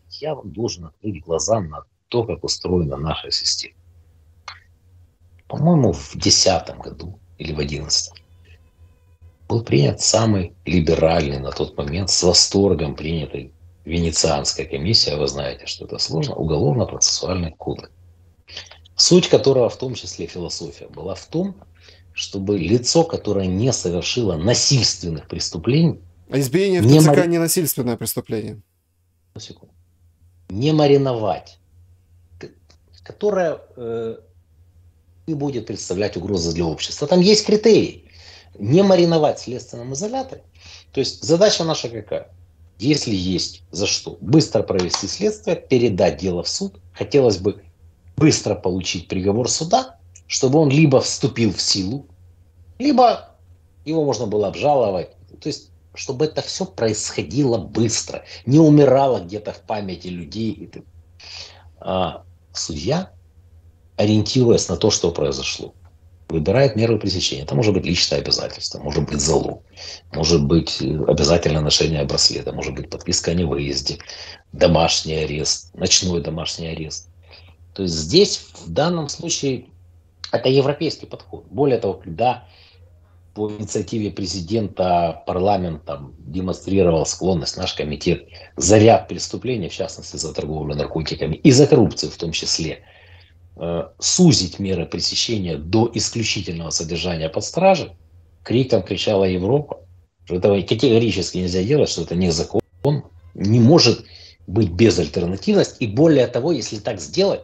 я вам должен открыть глаза на то, как устроена наша система. По-моему, в десятом году или в одиннадцатом был принят самый либеральный на тот момент, с восторгом принятый Венецианская комиссия, вы знаете, что это сложно, уголовно-процессуальный кодекс. Суть которого, в том числе философия, была в том, чтобы лицо, которое не совершило насильственных преступлений... А избиение в ТЦК не, мари... не насильственное преступление? Секунду. Не мариновать, которое э, не будет представлять угрозы для общества. Там есть критерии. Не мариновать в следственном изоляторе. То есть задача наша какая? Если есть за что, быстро провести следствие, передать дело в суд. Хотелось бы быстро получить приговор суда, чтобы он либо вступил в силу, либо его можно было обжаловать. То есть, чтобы это все происходило быстро, не умирало где-то в памяти людей. А судья, ориентируясь на то, что произошло, выбирает меры пресечения. Это может быть личное обязательство, может быть залог, может быть обязательное ношение браслета, может быть подписка о невыезде, домашний арест, ночной домашний арест. То есть здесь в данном случае это европейский подход. Более того, когда по инициативе президента парламент там демонстрировал склонность, наш комитет, за ряд преступлений, в частности за торговлю наркотиками и за коррупцию в том числе, сузить меры пресечения до исключительного содержания под стражей, криком кричала Европа, что этого категорически нельзя делать, что это незаконно, не может быть безальтернативность. И более того, если так сделать,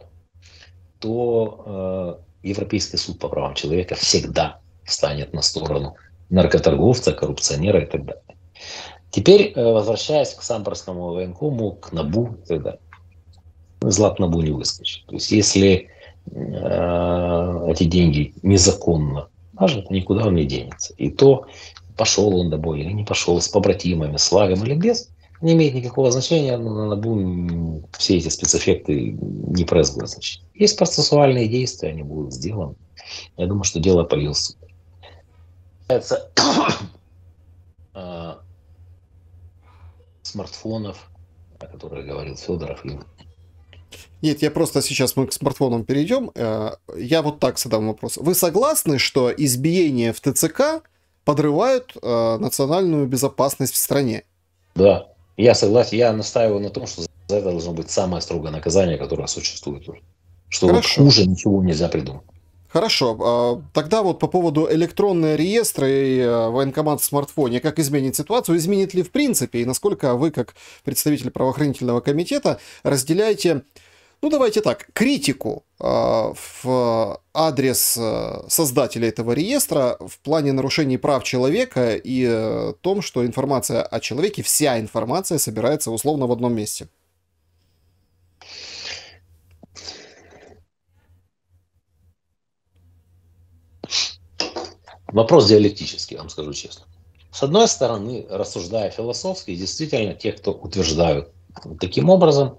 то э, Европейский суд по правам человека всегда встанет на сторону наркоторговца, коррупционера и так далее. Теперь, э, возвращаясь к Самборскому военкому, к НАБУ и так далее. Злат НАБУ не выскочит. То есть, если э, эти деньги незаконно нажиты, никуда он не денется. И то, пошел он домой или не пошел, с побратимами, с лагом или без, не имеет никакого значения, но на НАБУ все эти спецэффекты не производят значения. Есть процессуальные действия, они будут сделаны. Я думаю, что дело пойдет в суд. Касается э, смартфонов, о которых говорил Федоров. Нет, я просто сейчас мы к смартфонам перейдем. Я вот так задам вопрос. Вы согласны, что избиения в ТЦК подрывают э, национальную безопасность в стране? Да, я согласен. Я настаиваю на том, что за это должно быть самое строгое наказание, которое существует. Что вот хуже ничего нельзя придумать. Хорошо. Тогда вот по поводу электронного реестра и военкомат в смартфоне. Как изменит ситуацию? Изменит ли в принципе? И насколько вы, как представитель правоохранительного комитета, разделяете, ну давайте так, критику в адрес создателя этого реестра в плане нарушений прав человека и том, что информация о человеке, вся информация собирается условно в одном месте? Вопрос диалектический, я вам скажу честно. С одной стороны, рассуждая философски, действительно, те, кто утверждают таким образом,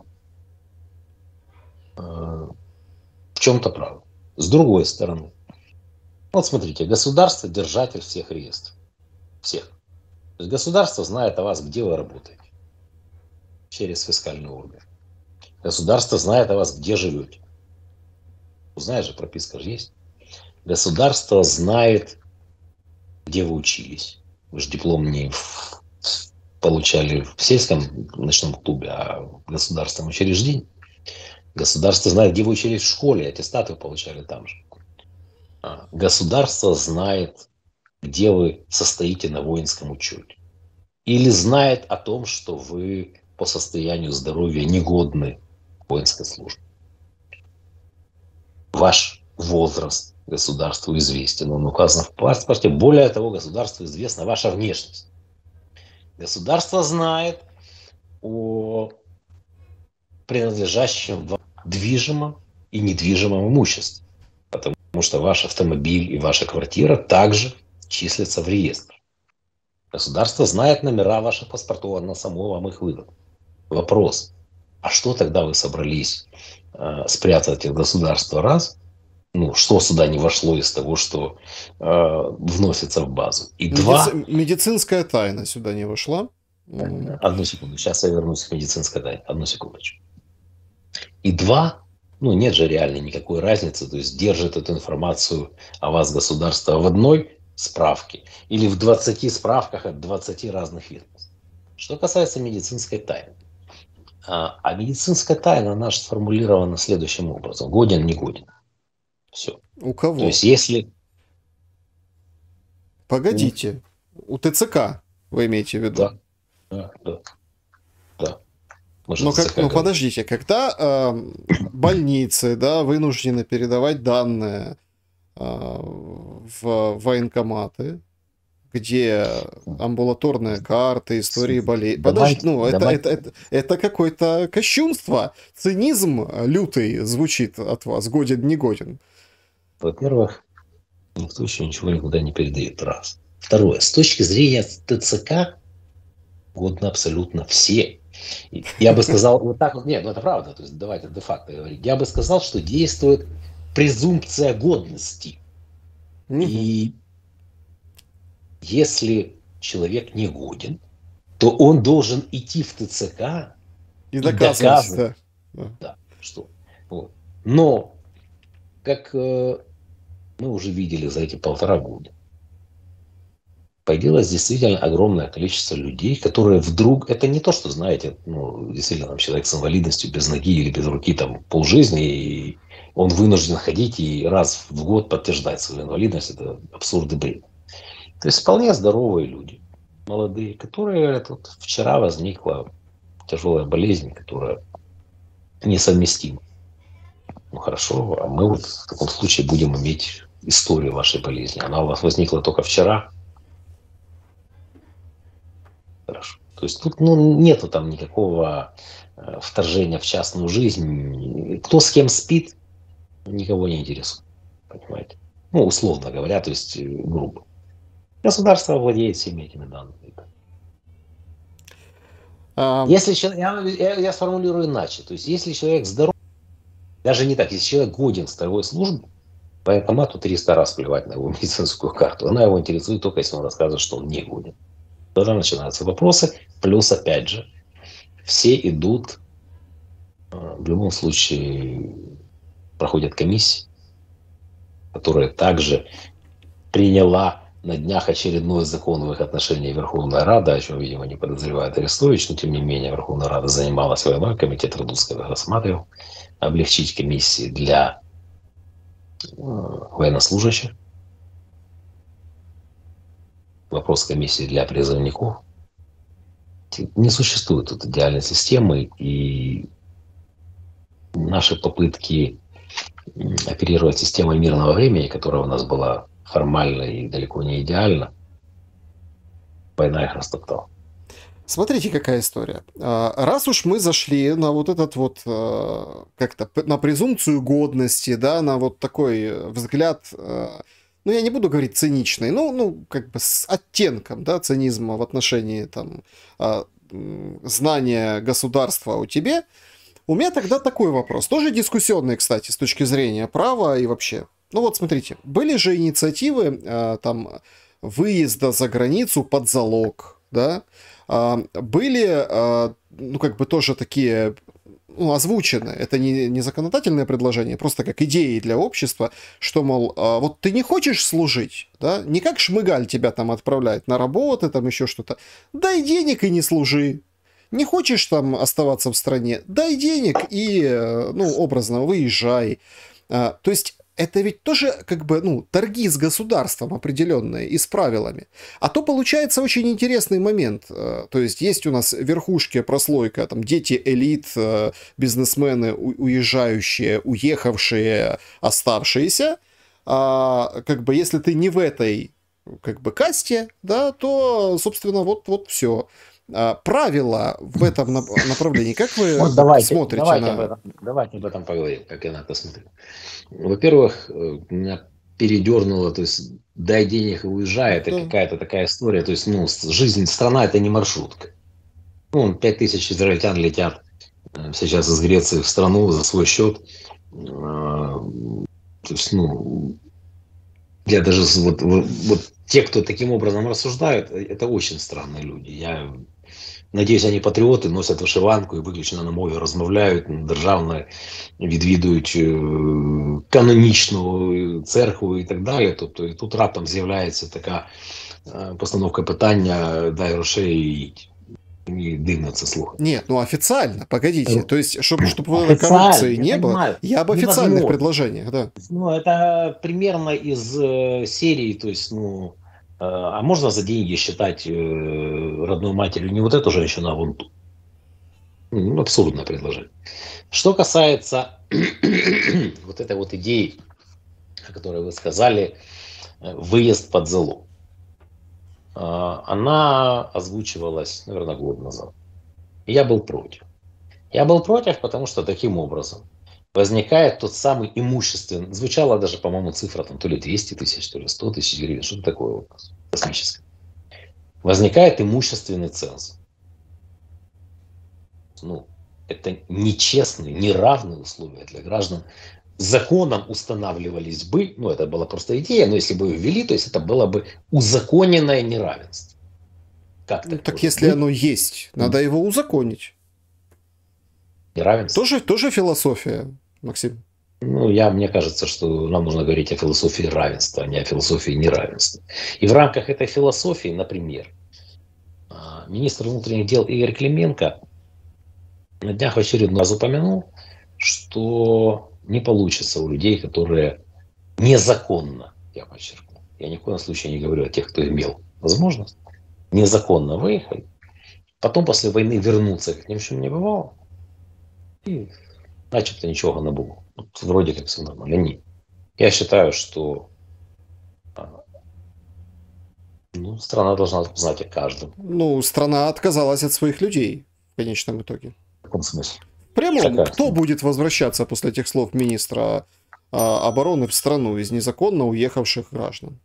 в чем-то правы. С другой стороны, вот смотрите, государство держатель всех реестров. Всех. То есть государство знает о вас, где вы работаете. Через фискальный орган. Государство знает о вас, где живете. Знаешь же, прописка же есть. Государство знает, где вы учились. Вы же диплом не получали в сельском ночном клубе, а в государственном учреждении. Государство знает, где вы учились в школе, аттестаты вы получали там же. Государство знает, где вы состоите на воинском учете. Или знает о том, что вы по состоянию здоровья негодны к воинской службе. Ваш возраст государству известен, он указан в паспорте. Более того, государству известна ваша внешность. Государство знает о принадлежащем вам движимом и недвижимом имуществе, потому что ваш автомобиль и ваша квартира также числятся в реестре. Государство знает номера ваших паспортов, оно само вам их выдаст. Вопрос: а что тогда вы собрались э, спрятать от государства раз? Ну, что сюда не вошло из того, что э, вносится в базу? И Медици... два... Медицинская тайна сюда не вошла? М. Одну секунду, сейчас я вернусь к медицинской тайне. Одну секундочку. И два, ну нет же реально никакой разницы, то есть держит эту информацию о вас государство в одной справке или в двадцати справках от двадцати разных ведомств. Что касается медицинской тайны. А, а медицинская тайна, она же сформулирована следующим образом. Годен, не годен. Все. У То кого? есть если у... Погодите. У ТЦК вы имеете в виду? Да, да, да, да. Мы же Но как, ТЦК ну говорим. подождите, когда э, больницы, да, вынуждены передавать данные э, в военкоматы, где амбулаторные карты, истории болезней. Подожди, Давайте, ну это, это, давайте. это, это какое-то кощунство, цинизм лютый звучит от вас, годен, не годен. Во-первых, никто еще ничего никуда не передает. Раз. Второе. С точки зрения ТЦК, годны абсолютно все. Я бы сказал, вот так вот, нет, ну это правда, то есть давайте де-факто говорить. Я бы сказал, что действует презумпция годности. Угу. И если человек не годен, то он должен идти в ТЦК И и доказывать, доказывать, да. Да. да, что. Вот. Но, как э, мы уже видели за эти полтора года, появилось действительно огромное количество людей, которые вдруг, это не то, что, знаете, ну, действительно, там, человек с инвалидностью, без ноги или без руки, там, полжизни, и он вынужден ходить и раз в год подтверждать свою инвалидность, это абсурд и бред. То есть вполне здоровые люди, молодые, которые тут вчера возникла тяжелая болезнь, которая несовместима. Ну хорошо, а мы вот в таком случае будем иметь историю вашей болезни. Она у вас возникла только вчера. Хорошо. То есть тут ну, нету там никакого э, вторжения в частную жизнь. Кто с кем спит, никого не интересует. Понимаете? Ну, условно говоря, то есть э, грубо. Государство владеет всеми этими данными. А, Если человек, я, я, я сформулирую иначе. То есть, если человек здоров, даже не так, если человек годен в строевой службе, военкомату триста раз плевать на его медицинскую карту. Она его интересует только, если он рассказывает, что он не годен. Тогда начинаются вопросы. Плюс, опять же, все идут, в любом случае, проходят комиссии, которая также приняла на днях очередной закон в их отношении Верховная Рада, о чем, видимо, не подозревает Арестович, но тем не менее Верховная Рада занималась войной, комитет Радуцкого рассматривал облегчить комиссии для э, военнослужащих, вопрос комиссии для призывников. Не существует тут идеальной системы, и наши попытки оперировать системой мирного времени, которая у нас была формально и далеко не идеально, война их растоптала. Смотрите, какая история. А, Раз уж мы зашли на вот этот вот, а, как-то, п- на презумпцию годности, да, на вот такой взгляд, а, ну, я не буду говорить циничный, ну, ну, как бы с оттенком, да, цинизма в отношении, там, а, м, знания государства о тебе, у меня тогда такой вопрос, тоже дискуссионный, кстати, с точки зрения права и вообще. Ну вот смотрите, были же инициативы а, там выезда за границу под залог, да, А, были, а, ну как бы тоже такие, ну, озвучены, это не, не законодательное предложение, просто как идеи для общества, что, мол, а, вот ты не хочешь служить, да, не как Шмыгаль тебя там отправляет на работы, там еще что-то, дай денег и не служи. Не хочешь там оставаться в стране, дай денег и, э, ну, образно, выезжай. А, то есть это ведь тоже как бы, ну, торги с государством определенные и с правилами. А то получается очень интересный момент. Э, То есть есть у нас верхушки, прослойка, там дети элит, э, бизнесмены, у- уезжающие, уехавшие, оставшиеся. А как бы если ты не в этой как бы касте, да, то, собственно, вот, вот все. Правила в этом нап- направлении, как вы Вот вот давайте, смотрите давайте об на... этом, давайте об этом поговорим, как я на это смотрю. Во-первых, э, меня передернуло, то есть дай денег и уезжай, это Да. какая-то такая история, то есть ну, с- жизнь, страна это не маршрутка. Ну, пять тысяч израильтян летят э, сейчас из Греции в страну за свой счет. Э, То есть, ну, я даже с- вот, вот, вот те, кто таким образом рассуждают, это очень странные люди. Я надіюсь, они патріоти, носять вишиванку і виключно на мові розмовляють, державно відвідують е, канонічну церкву і так далі. Тобто і тут раптом з'являється така е, постановка питання «дай грошей і їдь». Мені дивно це слухати. Нет, ну официально, погодите. То есть, чтобы, чтобы Официально, коррупции я не было, понимаю, я об официальных невозможно. предложениях, да. Ну, это примерно из э, серии, то есть, ну, э, а можно за деньги считать э, родной матерью не вот эту женщину, а вон ту? Ну, абсурдное предложение. Что касается вот этой вот идеи, о которой вы сказали, э, выезд под залог. Э, она озвучивалась, наверное, год назад. И я был против. Я был против, потому что таким образом возникает тот самый имущественный, звучала даже, по-моему, цифра там то ли двести тысяч, то ли сто тысяч гривен, что-то такое вот космическое. Возникает имущественный ценз. Ну, это нечестные, неравные условия для граждан. Законом устанавливались бы, ну, это была просто идея, но если бы ее ввели, то есть это было бы узаконенное неравенство. Как Ну, так так может если быть? оно есть, надо его узаконить. Неравенство? Тоже, тоже философия, Максим. Ну, я, мне кажется, что нам нужно говорить о философии равенства, а не о философии неравенства. И в рамках этой философии, например, а, министр внутренних дел Игорь Клименко на днях в очередной раз упомянул, что не получится у людей, которые незаконно, я подчеркну, я ни в коем случае не говорю о тех, кто имел возможность, незаконно выехали, потом после войны вернуться, как ни в чем не бывало, и начебто ничего не было. Вроде как все нормально. Нет. Я считаю, что ну, страна должна знать о каждом. Ну, страна отказалась от своих людей в конечном итоге. В каком смысле? В прямом, Какая кто страна? будет возвращаться после этих слов министра а, обороны в страну из незаконно уехавших граждан?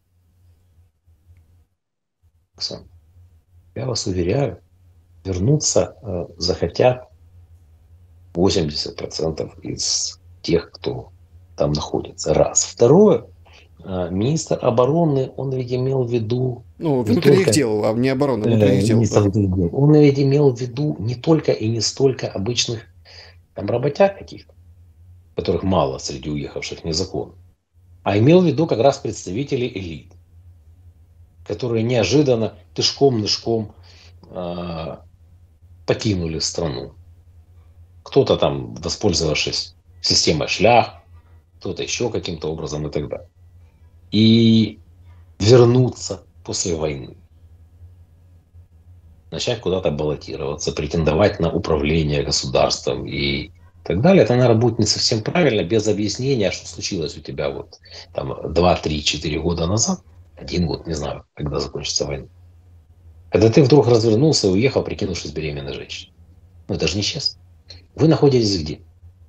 Оксана, я вас уверяю, вернуться э, захотят восемьдесят процентов из тех, кто там находится. Раз. Второе, э, министр обороны, он ведь имел в виду... Ну, не внутренних только, дел, а не обороны, э, внутренних дел. министр Да. внутренних дел. Он ведь имел в виду не только и не столько обычных там работяг каких-то, которых мало среди уехавших незаконно, а имел в виду как раз представителей элит, которые неожиданно тышком-нышком э, покинули страну. Кто-то там, воспользовавшись системой шлях, кто-то еще каким-то образом и так далее. И вернуться после войны. Начать куда-то баллотироваться, претендовать на управление государством и так далее. Это, наверное, будет не совсем правильно, без объяснения, что случилось у тебя вот там два, три, четыре года назад. Один год, не знаю, когда закончится война. Когда ты вдруг развернулся и уехал, прикинувшись беременной женщиной. Ну, это же нечестно. Вы находитесь где?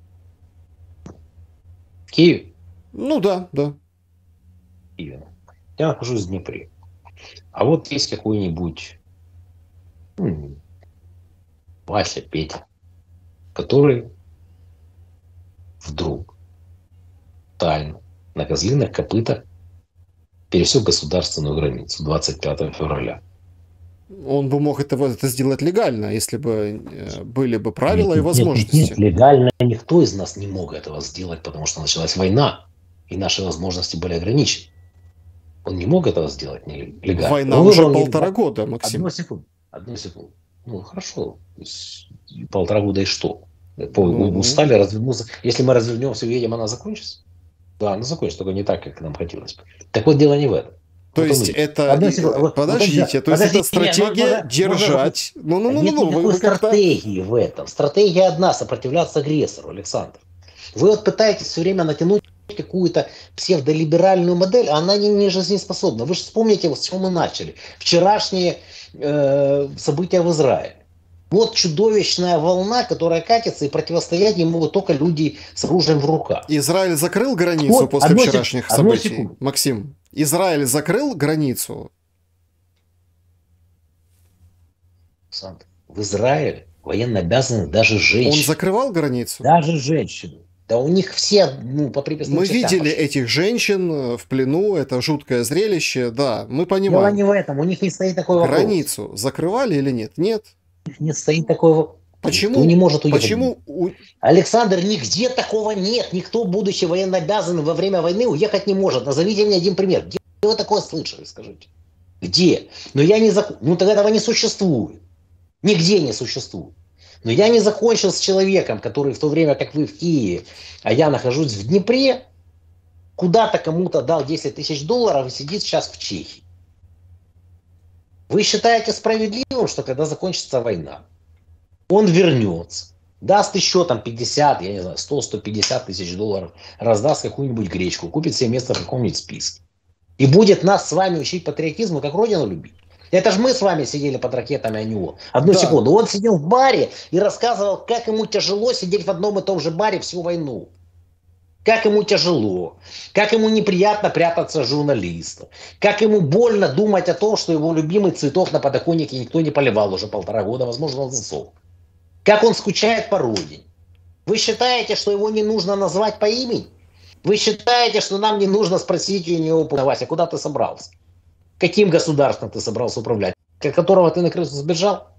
В Киеве? Ну да, да. В Киеве. Я нахожусь в Днепре. А вот есть какой-нибудь ну, Вася, Петя, который вдруг тайно на козлиных копытах пересек государственную границу двадцать пятого февраля. Он бы мог это, это сделать легально, если бы э, были бы правила нет, и возможности. Нет, нет, легально никто из нас не мог этого сделать, потому что началась война, и наши возможности были ограничены. Он не мог этого сделать легально. Война Он уже выбрал полтора нельзя. года, Максим. Одну секунду. Одну секунду. Ну, хорошо. Полтора года и что? Ну... Устали, развернуться. Если мы развернемся и уедем, она закончится? Да, она закончится, только не так, как нам хотелось бы. Так вот, дело не в этом. То вот есть это... Одну и... секунду. Подождите, вот, то есть подождите, это стратегия нет, держать... Ну, ну, ну, нет ну, никакой вы стратегии в этом. Стратегия одна — сопротивляться агрессору, Александр. Вы вот пытаетесь все время натянуть какую-то псевдолиберальную модель, а она не, не жизнеспособна. Вы же вспомните, вот с чего мы начали. Вчерашние э, события в Израиле. Вот чудовищная волна, которая катится, и противостоять ей могут только люди с оружием в руках. Израиль закрыл границу вот, после одну вчерашних сек... событий? Максим, Израиль закрыл границу? Александр, в Израиле военно обязаны даже женщины. Он закрывал границу? Даже женщины. Да у них все, ну, по приписным Мы частям видели пошли. этих женщин в плену, это жуткое зрелище, да, мы Дело понимаем. не в этом, у них не стоит такой вопрос. Границу закрывали или нет? Нет. У них не стоит такой вопрос. Никто не Почему, может уехать. почему у- Александр, нигде такого нет. Никто, будучи военнообязанным во время войны, уехать не может. Назовите мне один пример. Где вы такое слышали, скажите? Где? Но я не зак... Ну, тогда этого не существует. Нигде не существует. Но я не закончил с человеком, который в то время, как вы в Киеве, а я нахожусь в Днепре, куда-то кому-то дал десять тысяч долларов и сидит сейчас в Чехии. Вы считаете справедливым, что когда закончится война, он вернется, даст еще там пятьдесят, я не знаю, сто сто пятьдесят тысяч долларов, раздаст какую-нибудь гречку, купит себе место в каком-нибудь списке. И будет нас с вами учить патриотизму, как родину любить. Это же мы с вами сидели под ракетами, а не он. Одну Да. секунду. Он сидел в баре и рассказывал, как ему тяжело сидеть в одном и том же баре всю войну. Как ему тяжело, как ему неприятно прятаться журналистов, как ему больно думать о том, что его любимый цветок на подоконнике никто не поливал уже полтора года, возможно, он засох. Как он скучает по родине. Вы считаете, что его не нужно назвать по имени? Вы считаете, что нам не нужно спросить у него, Вася, куда ты собрался? Каким государством ты собрался управлять? От которого ты на крысу сбежал?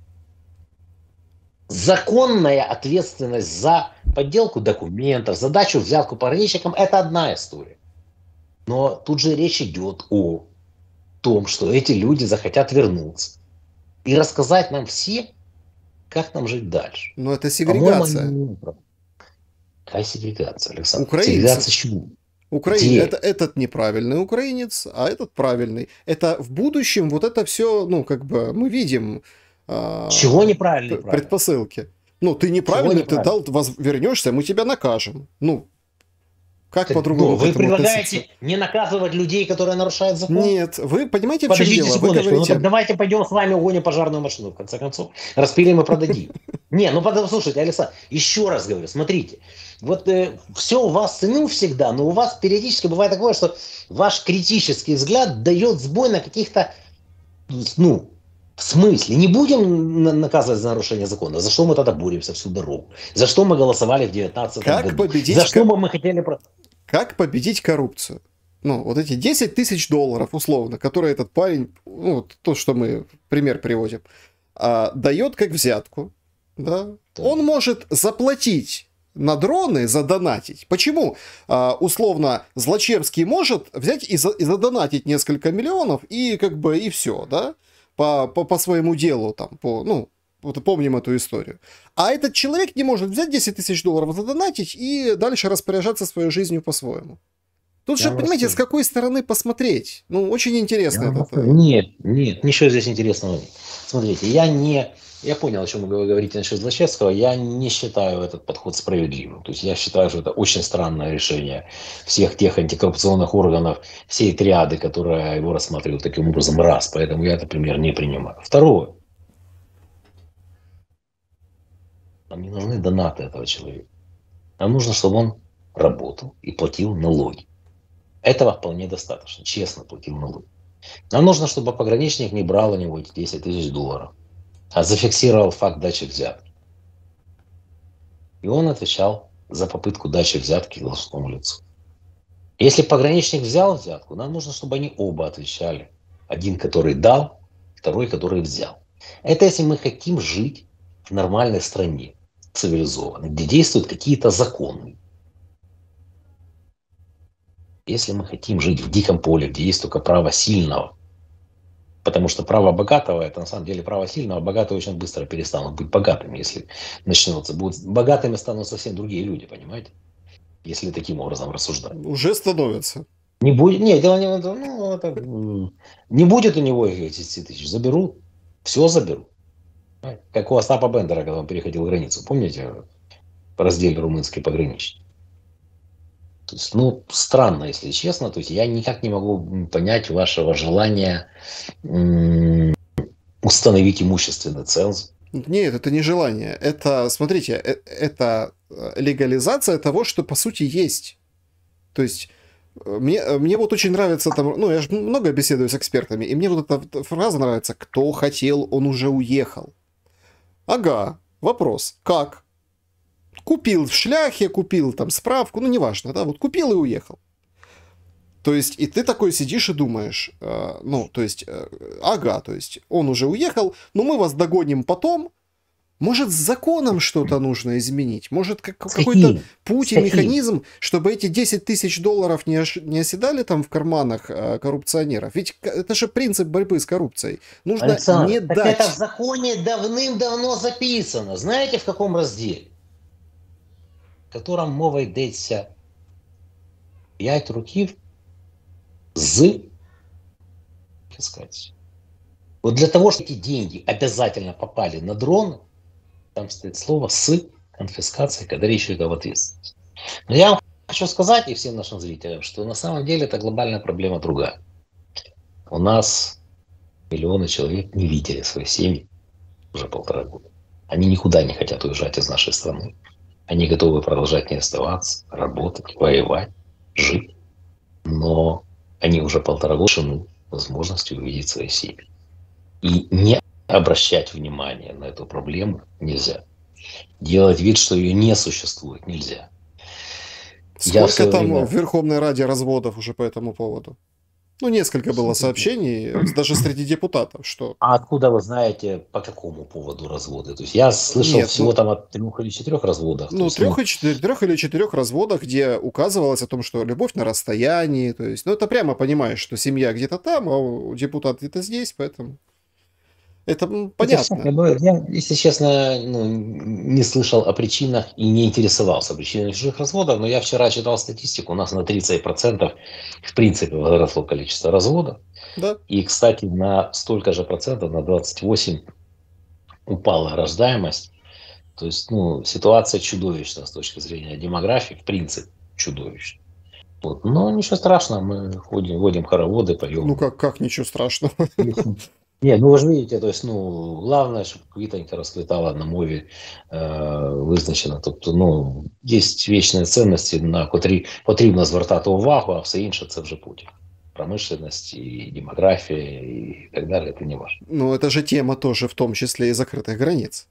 Законная ответственность за подделку документов, за дачу взятку пограничникам – это одна история. Но тут же речь идет о том, что эти люди захотят вернуться и рассказать нам всем, как нам жить дальше. Но это сегрегация. Какая сегрегация, Александр? Украинцы. Сегрегация чего? Украин... Это, этот неправильный украинец, а этот правильный. Это в будущем вот это все, ну, как бы мы видим Чего неправильно? предпосылки. Ну, ты неправильный, ты дал, вернешься, мы тебя накажем. Ну, как так, по-другому? Ну, вы предлагаете относиться? Не наказывать людей, которые нарушают закон? Нет, вы понимаете, в Подождите чем дело? Секундочку, вы говорите... ну так давайте пойдем с вами угоним пожарную машину, в конце концов. Распилим и продадим. Не, ну послушайте, Александр, еще раз говорю, смотрите. Вот э, все у вас ценю всегда, но у вас периодически бывает такое, что ваш критический взгляд дает сбой на каких-то, ну, в смысле, не будем наказывать за нарушение закона. За что мы тогда боремся всю дорогу? За что мы голосовали в девятнадцатом году? Победить за что мы хотели... Как победить коррупцию? Ну, вот эти десять тысяч долларов, условно, которые этот парень, ну, то, что мы пример приводим, а, дает как взятку, да? Да. Он может заплатить на дроны, задонатить. Почему? А, условно, Злачевский может взять и, за, и задонатить несколько миллионов, и как бы и все, да? По, по, по своему делу, там, по, ну, вот помним эту историю. А этот человек не может взять десять тысяч долларов, задонатить и дальше распоряжаться своей жизнью по-своему. Тут Я же, понимаете, с какой стороны посмотреть? Ну, очень интересно это. Нет, нет, ничего здесь интересного нет. Смотрите, я не... Я понял, о чем вы говорите насчет Злачевского. Я не считаю этот подход справедливым. То есть я считаю, что это очень странное решение всех тех антикоррупционных органов, всей триады, которая его рассматривает таким образом, раз. Поэтому я этот пример не принимаю. Второе. Нам не нужны донаты этого человека. Нам нужно, чтобы он работал и платил налоги. Этого вполне достаточно. Честно платил налоги. Нам нужно, чтобы пограничник не брал у него эти десять тысяч долларов, а зафиксировал факт дачи взятки. И он отвечал за попытку дачи взятки должностному лицу. Если пограничник взял взятку, нам нужно, чтобы они оба отвечали. Один, который дал, второй, который взял. Это если мы хотим жить в нормальной стране, цивилизованной, где действуют какие-то законы. Если мы хотим жить в диком поле, где есть только право сильного, потому что право богатого, это на самом деле право сильного, богатые очень быстро перестанут быть богатыми, если начнется. Будут, богатыми станут совсем другие люди, понимаете? Если таким образом рассуждать. Уже становятся. Не будет, нет, дело не в этом, ну, это, не будет у него этих десять тысяч, заберут, все заберут. Как у Остапа Бендера, когда он переходил границу, помните, по разделе румынской пограничной. То есть, ну, странно, если честно. То есть я никак не могу понять вашего желания м- установить имущественный ценз. Нет, это не желание. Это, смотрите, это легализация того, что по сути есть. То есть мне, мне вот очень нравится, там, ну, я же много беседую с экспертами, и мне вот эта фраза нравится: кто хотел, он уже уехал. Ага, вопрос, как? Купил в шляхе, купил там справку, ну неважно, да, вот купил и уехал. То есть, и ты такой сидишь и думаешь, э, ну, то есть, э, ага, то есть, он уже уехал, но мы вас догоним потом. Может, с законом что-то нужно изменить? Может, как, С какой-то каким? путь С и каким? механизм, чтобы эти десять тысяч долларов не, ош- не оседали там в карманах э, коррупционеров? Ведь к- это же принцип борьбы с коррупцией. Нужно не Александр, так это в дать. законе давным-давно записано. Знаете, в каком разделе? В котором мова йдеться п'ять років з конфискацией. Вот для того, чтобы эти деньги обязательно попали на дрон, там стоит слово «с конфискацией, когда речь идет об ответственности». Но я вам хочу сказать и всем нашим зрителям, что на самом деле это глобальная проблема другая. У нас миллионы человек не видели свои семьи уже полтора года. Они никуда не хотят уезжать из нашей страны. Они готовы продолжать не оставаться, работать, воевать, жить. Но они уже полтора года лишены возможности увидеть свои семьи. И не обращать внимания на эту проблему нельзя. Делать вид, что ее не существует, нельзя. Я Сколько все там время... в Верховной Раде разводов уже по этому поводу? Ну, несколько было сообщений, даже среди депутатов, что... А откуда вы знаете, по какому поводу разводы? То есть я слышал Нет, всего ну, там от трех или четырех разводов. ну, есть, трех, ну, и четырех, трех или четырех разводах, где указывалось о том, что любовь на расстоянии, то есть, ну, это прямо понимаешь, что семья где-то там, а у депутат где-то здесь, поэтому это м, это всякое понятно. бывает. Я, если честно, ну, не слышал о причинах и не интересовался причинами чужих разводов, но я вчера читал статистику, у нас на тридцать процентов в принципе возросло количество разводов. Да. И, кстати, на столько же процентов, на двадцать восемь упала рождаемость. То есть, ну, ситуация чудовищная с точки зрения демографии, в принципе, чудовищная. Вот. Но ничего страшного, мы ходим, водим хороводы, Ну, поем. как, как ничего страшного. Не, ну вы же видите, то есть, ну, главное, чтобы квітонька розквітала на мові е, визначена. Тобто, ну, є вічні цінності, на котрі потрібно звертати увагу, а все інше це вже потім. Промышленность и демография и так далее, это не важно. Ну, это же тема тоже, в том числе и закрытых границ.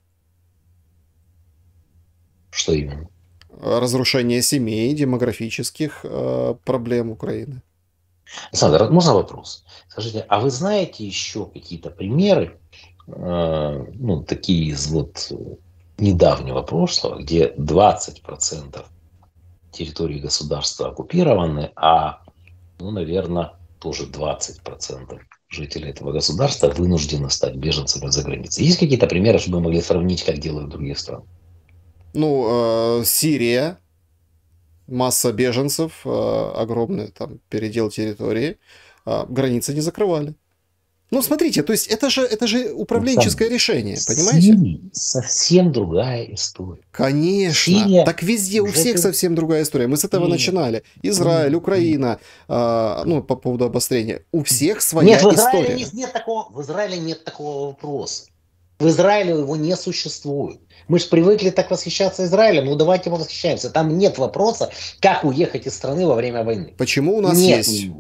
Что именно? Разрушение семей, демографических э, проблем Украины. Александр, можно вопрос? Скажите, а вы знаете еще какие-то примеры, э, ну, такие из вот недавнего прошлого, где двадцать процентов территории государства оккупированы, а, ну, наверное, тоже двадцать процентов жителей этого государства вынуждены стать беженцами за границей? Есть какие-то примеры, чтобы мы могли сравнить, как делают другие страны? Ну, э, Сирия, масса беженцев, э, огромный там передел территории, э, границы не закрывали. Ну, смотрите, то есть это же, это же управленческое Александр, решение, в понимаете? Сирии совсем другая история. Конечно. Сирия Так везде у уже всех ты- совсем другая история. Мы с этого Нет. начинали. Израиль, Нет. Украина, э, ну, по поводу обострения. У всех своя Нет, в Израиле история. нет, нет такого, в Израиле нет такого вопроса. В Израиле его не существует. Мы же привыкли так восхищаться Израилем, ну давайте восхищаемся. Там нет вопроса, как уехать из страны во время войны. Почему у нас Нет. есть?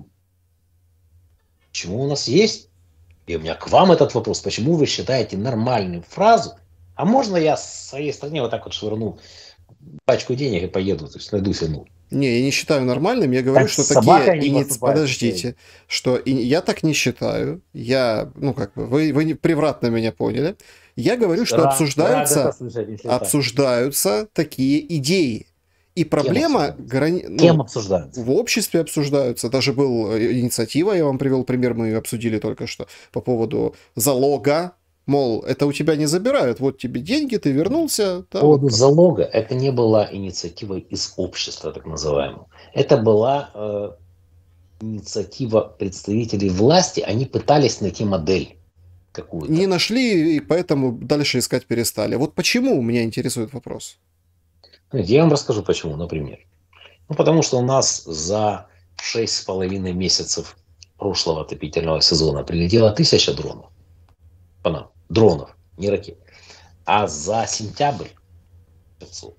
Почему у нас есть? И у меня к вам этот вопрос. Почему вы считаете нормальную фразу? А можно я в своей стране вот так вот швырну пачку денег и поеду, то есть найду себе ну. Не, я не считаю нормальным. Я говорю, Так что с собакой такие не инициативы... поступают, Подождите. Что и... я так не считаю. Я, ну как бы, вы, вы не- превратно меня поняли. Я говорю, что Рад- обсуждаются, рад это слышать, если так. обсуждаются такие идеи. И проблема... обсуждаются? Грани... ну, Кем обсуждается? в обществе обсуждаются. Даже была инициатива, я вам привел пример, мы ее обсудили только что, по поводу залога. Мол, это у тебя не забирают, вот тебе деньги, ты вернулся. По Да, поводу вот. залога, это не была инициатива из общества, так называемого. Это была э, инициатива представителей власти. Они пытались найти модель какую-то. Не нашли, и поэтому дальше искать перестали. Вот почему, меня интересует вопрос. Знаете, я вам расскажу почему, например. Ну, потому что у нас за шесть с половиной месяцев прошлого отопительного сезона прилетело тысяча дронов. По нам. Дронов, не ракет. А за сентябрь пятьсот.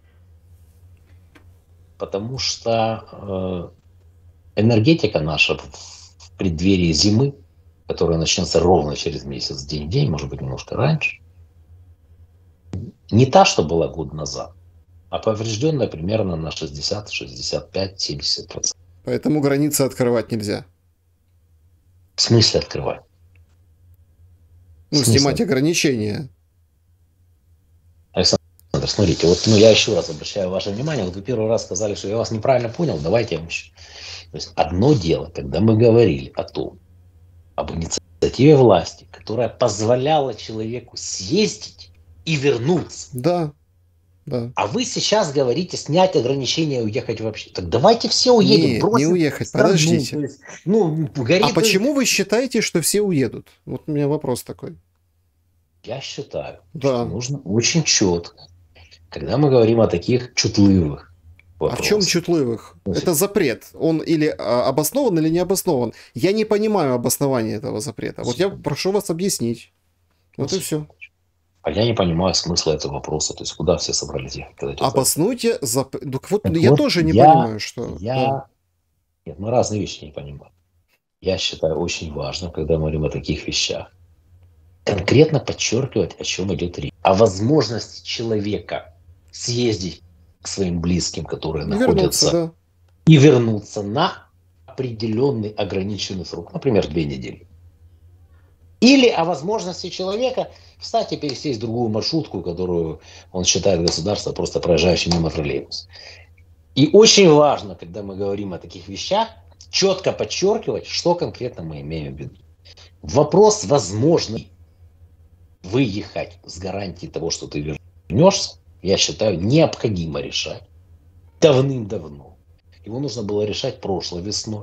Потому что э, энергетика наша в, в преддверии зимы, которая начнется ровно через месяц, день в день, может быть, немножко раньше, не та, что была год назад. а поврежденная примерно на шестьдесят, шестьдесят пять, семьдесят процентов. Поэтому границы открывать нельзя. В смысле открывать? Ну, снимать ограничения. Александр, смотрите, вот ну, я еще раз обращаю ваше внимание, вот вы первый раз сказали, что я вас неправильно понял, давайте я еще. То есть одно дело, когда мы говорили о том, об инициативе власти, которая позволяла человеку съездить и вернуться. Да, да. А вы сейчас говорите снять ограничения и уехать вообще. Так давайте все уедем, Нет, бросим не уехать, страну. подождите. То есть, ну, горит... А почему вы считаете, что все уедут? Вот у меня вопрос такой. Я считаю, да. что нужно очень четко, когда мы говорим о таких чутливых вопросах. А в чем чутливых? Это запрет. Он или обоснован, или не обоснован. Я не понимаю обоснования этого запрета. Вот я прошу вас объяснить. Вот и все. А я не понимаю смысла этого вопроса. То есть, куда все собрались ехать? Обоснуйте запрет. Ну, вот так я вот, тоже не я, понимаю, что... Я... Да. Нет, мы разные вещи не понимаем. Я считаю очень важно, когда мы говорим о таких вещах, конкретно подчеркивать, о чем идет речь. О возможности человека съездить к своим близким, которые И находятся, вернуться, да. и вернуться на определенный ограниченный срок, например, две недели. Или о возможности человека встать и пересесть в другую маршрутку, которую он считает государство просто проезжающим мимо троллейбус. И очень важно, когда мы говорим о таких вещах, четко подчеркивать, что конкретно мы имеем в виду. Вопрос возможный выехать с гарантией того, что ты вернешься, я считаю, необходимо решать давным-давно. Его нужно было решать прошлой весной.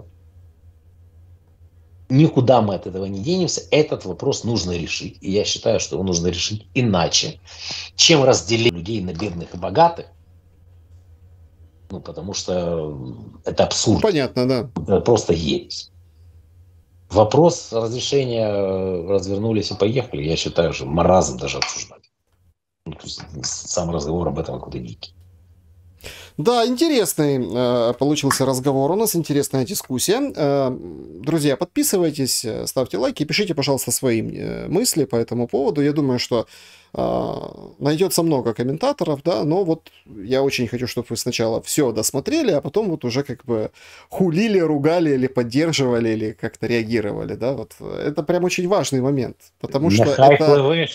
Никуда мы от этого не денемся. Этот вопрос нужно решить. И я считаю, что его нужно решить иначе, чем разделить людей на бедных и богатых. Ну, потому что это абсурд. Понятно, да. Это просто есть. Вопрос разрешения развернулись и поехали. Я считаю, что маразм даже обсуждать. Сам разговор об этом какой-то дикий. Да, интересный э, получился разговор у нас, интересная дискуссия. Э, друзья, подписывайтесь, ставьте лайки, пишите, пожалуйста, свои э, мысли по этому поводу. Я думаю, что э, найдется много комментаторов, да, но вот я очень хочу, чтобы вы сначала все досмотрели, а потом вот уже как бы хулили, ругали или поддерживали, или как-то реагировали, да, вот. Это прям очень важный момент, потому что это...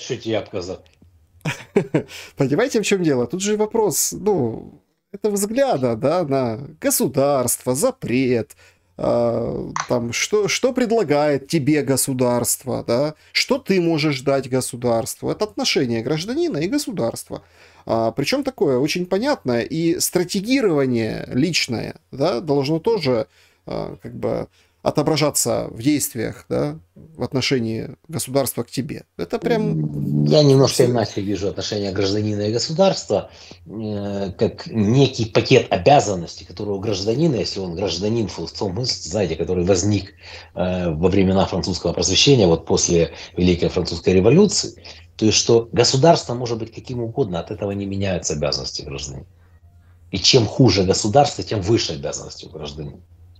Понимаете, в чем дело? Тут же вопрос, ну... Это взгляда, да, на государство, запрет, э, там, что, что предлагает тебе государство, да, что ты можешь дать государству. Это отношение гражданина и государства. А, причем такое очень понятное, и стратегирование личное, да, должно тоже э, как бы отображаться в действиях, да, в отношении государства к тебе. Это прям... Я немножко иначе вижу отношения гражданина и государства, э, как некий пакет обязанностей, который у гражданина, если он гражданин в том смысле, знаете, который возник э, во времена французского просвещения, вот после Великой Французской революции, то есть что государство может быть каким угодно, от этого не меняются обязанности гражданина. И чем хуже государство, тем выше обязанности у гражданина.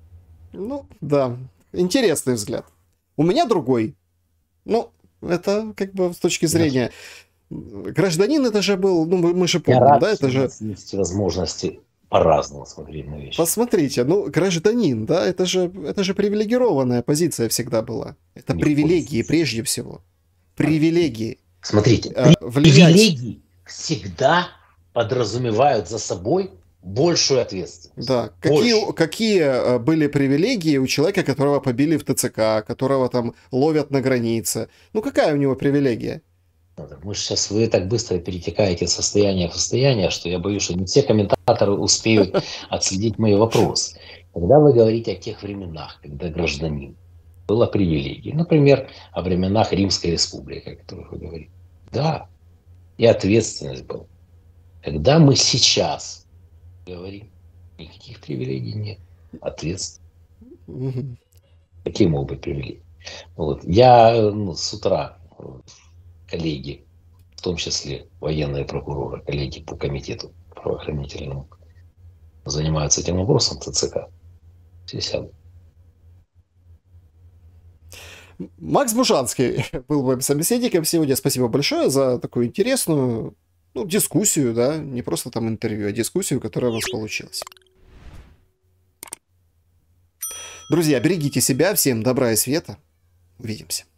Ну, да, интересный взгляд. У меня другой. Ну, это как бы с точки зрения... Гражданин это же был, ну, мы, мы же помним, Я рад, да, это же... есть возможности по-разному смотреть на вещи. Посмотрите, ну, гражданин, да, это же, это же привилегированная позиция всегда была. Это Не привилегии прежде всего. Привилегии. Смотрите, э, привилегии всегда подразумевают за собой большую ответственность. Да. Какие, какие были привилегии у человека, которого побили в ТЦК, которого там ловят на границе? Ну, какая у него привилегия? Мы же сейчас, вы так быстро перетекаете с состояния в состояние, что я боюсь, что не все комментаторы успеют отследить мои вопросы. Когда вы говорите о тех временах, когда гражданин была привилегией, например, о временах Римской Республики, о которых вы говорите, да, и ответственность была. Когда мы сейчас говорим, никаких привилегий нет, ответственность. Угу. Какие могут быть привилегии? Вот. Я ну, с утра коллеги, в том числе военные прокуроры, коллеги по комитету правоохранительному, занимаются этим вопросом ТЦК. Все сядут. Макс Бужанский был моим собеседником сегодня. Спасибо большое за такую интересную, ну, дискуссию, да, не просто там интервью, а дискуссию, которая у вас получилась. Друзья, берегите себя, всем добра и света. Увидимся.